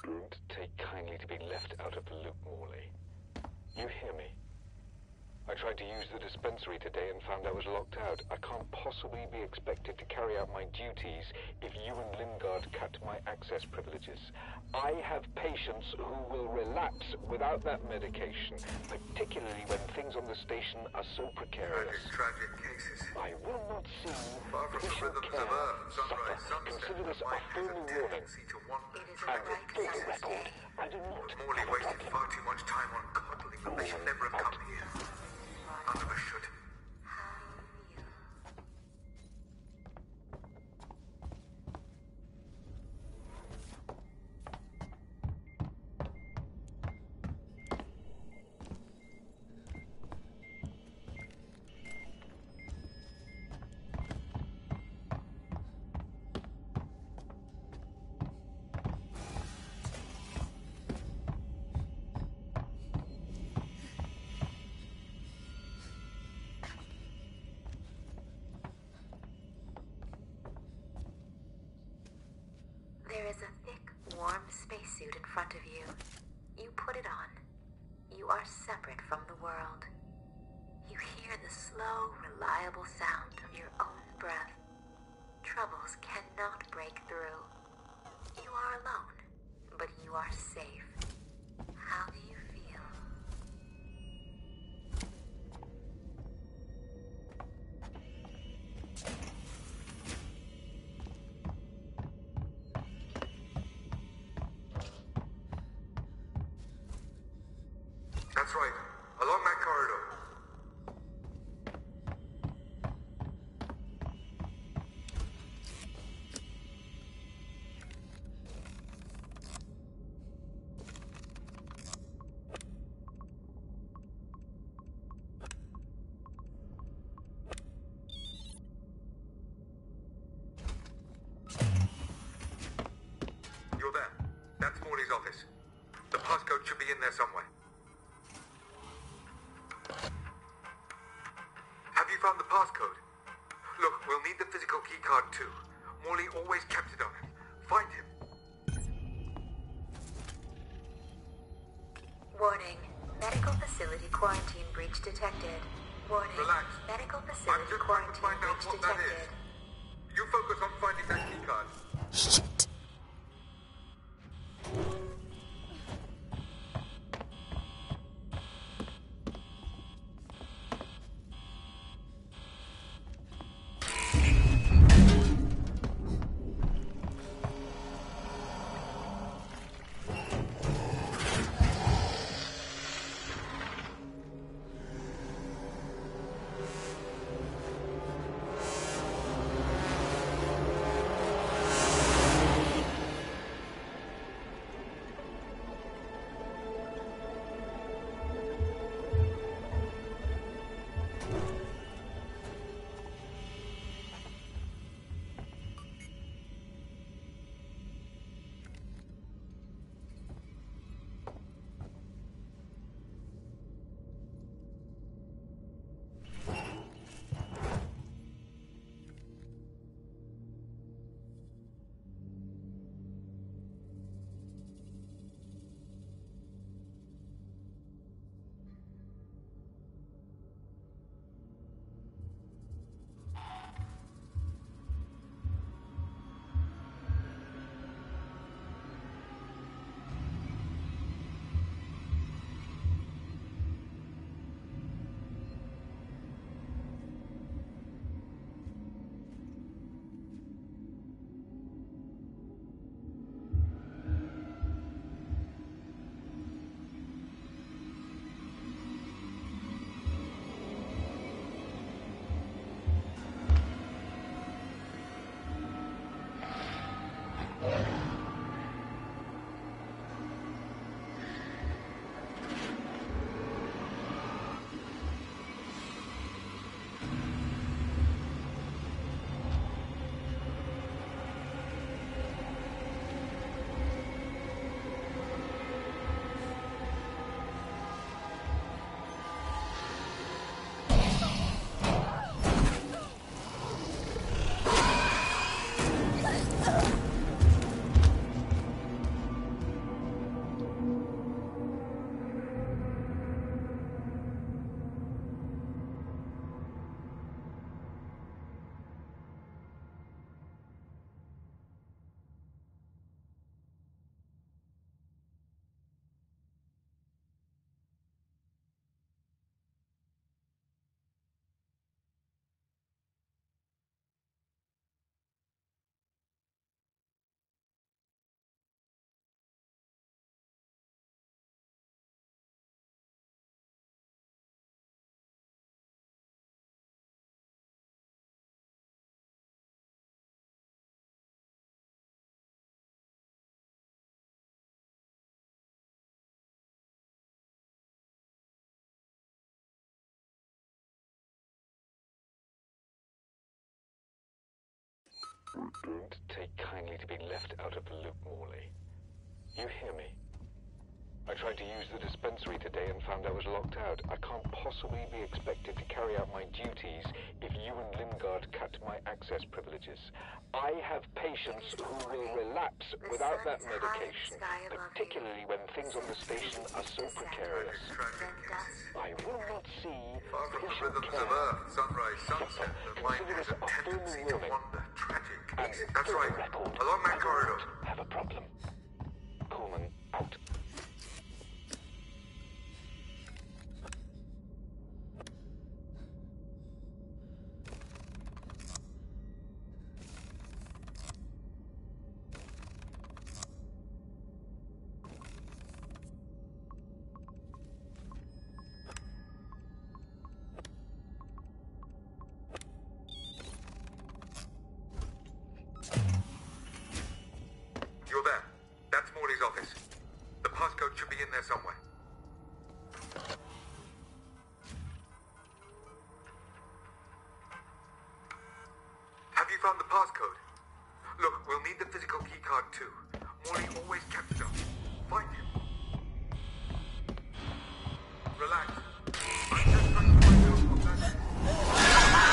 Don't take kindly to be left out of the loop, Morley. You hear me? I tried to use the dispensary today and found I was locked out. I can't possibly be expected to carry out my duties if you and Lingard cut my access privileges. I have patients who will relapse without that medication, particularly when things on the station are so precarious. Tragic, tragic cases. I will not see Far from the patient rhythms care of Earth, sunrise, suffer. sunset, Consider the this a mind has a formal warning. tendency to wander. It is a And bright for the summer's record, day. I do not Morley wasted far too much time on coddling them. They should never have come here. None of us should. How do you feel? There is a thick, warm spacesuit in front of you. You put it on. You are separate from the world. You hear the slow, reliable sound of your own breath. Troubles cannot break through. You are alone, but you are safe. How do you feel? That's right. Along that corridor. You're there. That's Morley's office. The passcode should be in there somewhere. Have you found the passcode? Look, we'll need the physical keycard too. Morley always kept it on him. Find him. Warning. Medical facility quarantine breach detected. Warning. Relax. Medical I'm facility just trying to quarantine find out breach what that detected. is. You focus on finding that keycard. Shit. Don't take kindly to being left out of the loop, Morley. You hear me? I tried to use the dispensary today and found I was locked out. I can't possibly be expected to carry out my duties if you and Lingard cut my access privileges. I have patients who will relapse without that medication, particularly when things on the station are so precarious. I will not see Far from the patient rhythms care. of Earth, sunrise, sunset, the mind has a tendency to wander. Tragic cases. That's right. Along that corridor. Have a problem. Coleman, out. You're there. That's Morley's office. The passcode should be in there somewhere. Have you found the passcode? Look, we'll need the physical keycard too. Morley always kept it up. Find him. Relax. I'm just trying to find out what that is.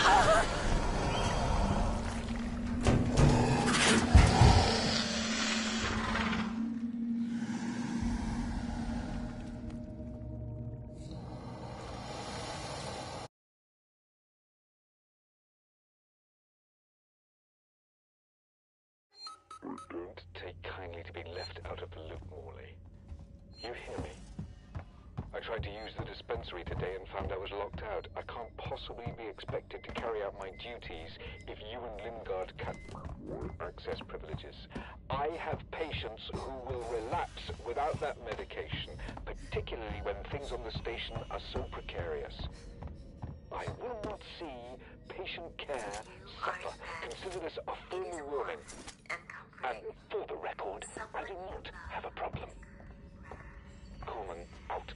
Don't take kindly to being left out of the loop, Morley. You hear me? I tried to use the dispensary today and found I was locked out. I can't possibly be expected to carry out my duties if you and Lingard cut access privileges. I have patients who will relapse without that medication, particularly when things on the station are so precarious. I will not see patient care suffer. Consider this a formal warning. And for the record, I do not have a problem. Coleman, out.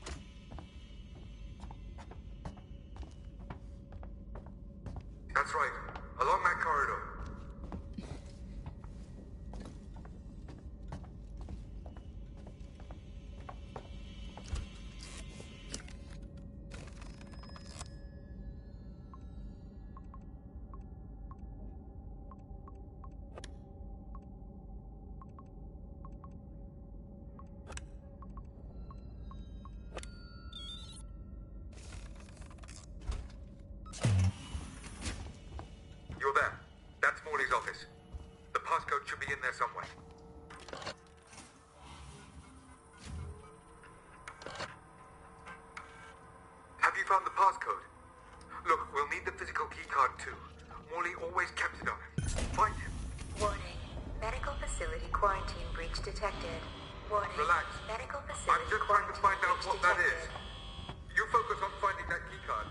That's right. Along that corridor. You're there. That's Morley's office. The passcode should be in there somewhere. Have you found the passcode? Look, we'll need the physical keycard too. Morley always kept it on him. Find him. Warning. Medical facility quarantine breach detected. Warning. Relax. Medical facility I'm just trying to quarantine find out breach what that detected. is. You focus on finding that keycard.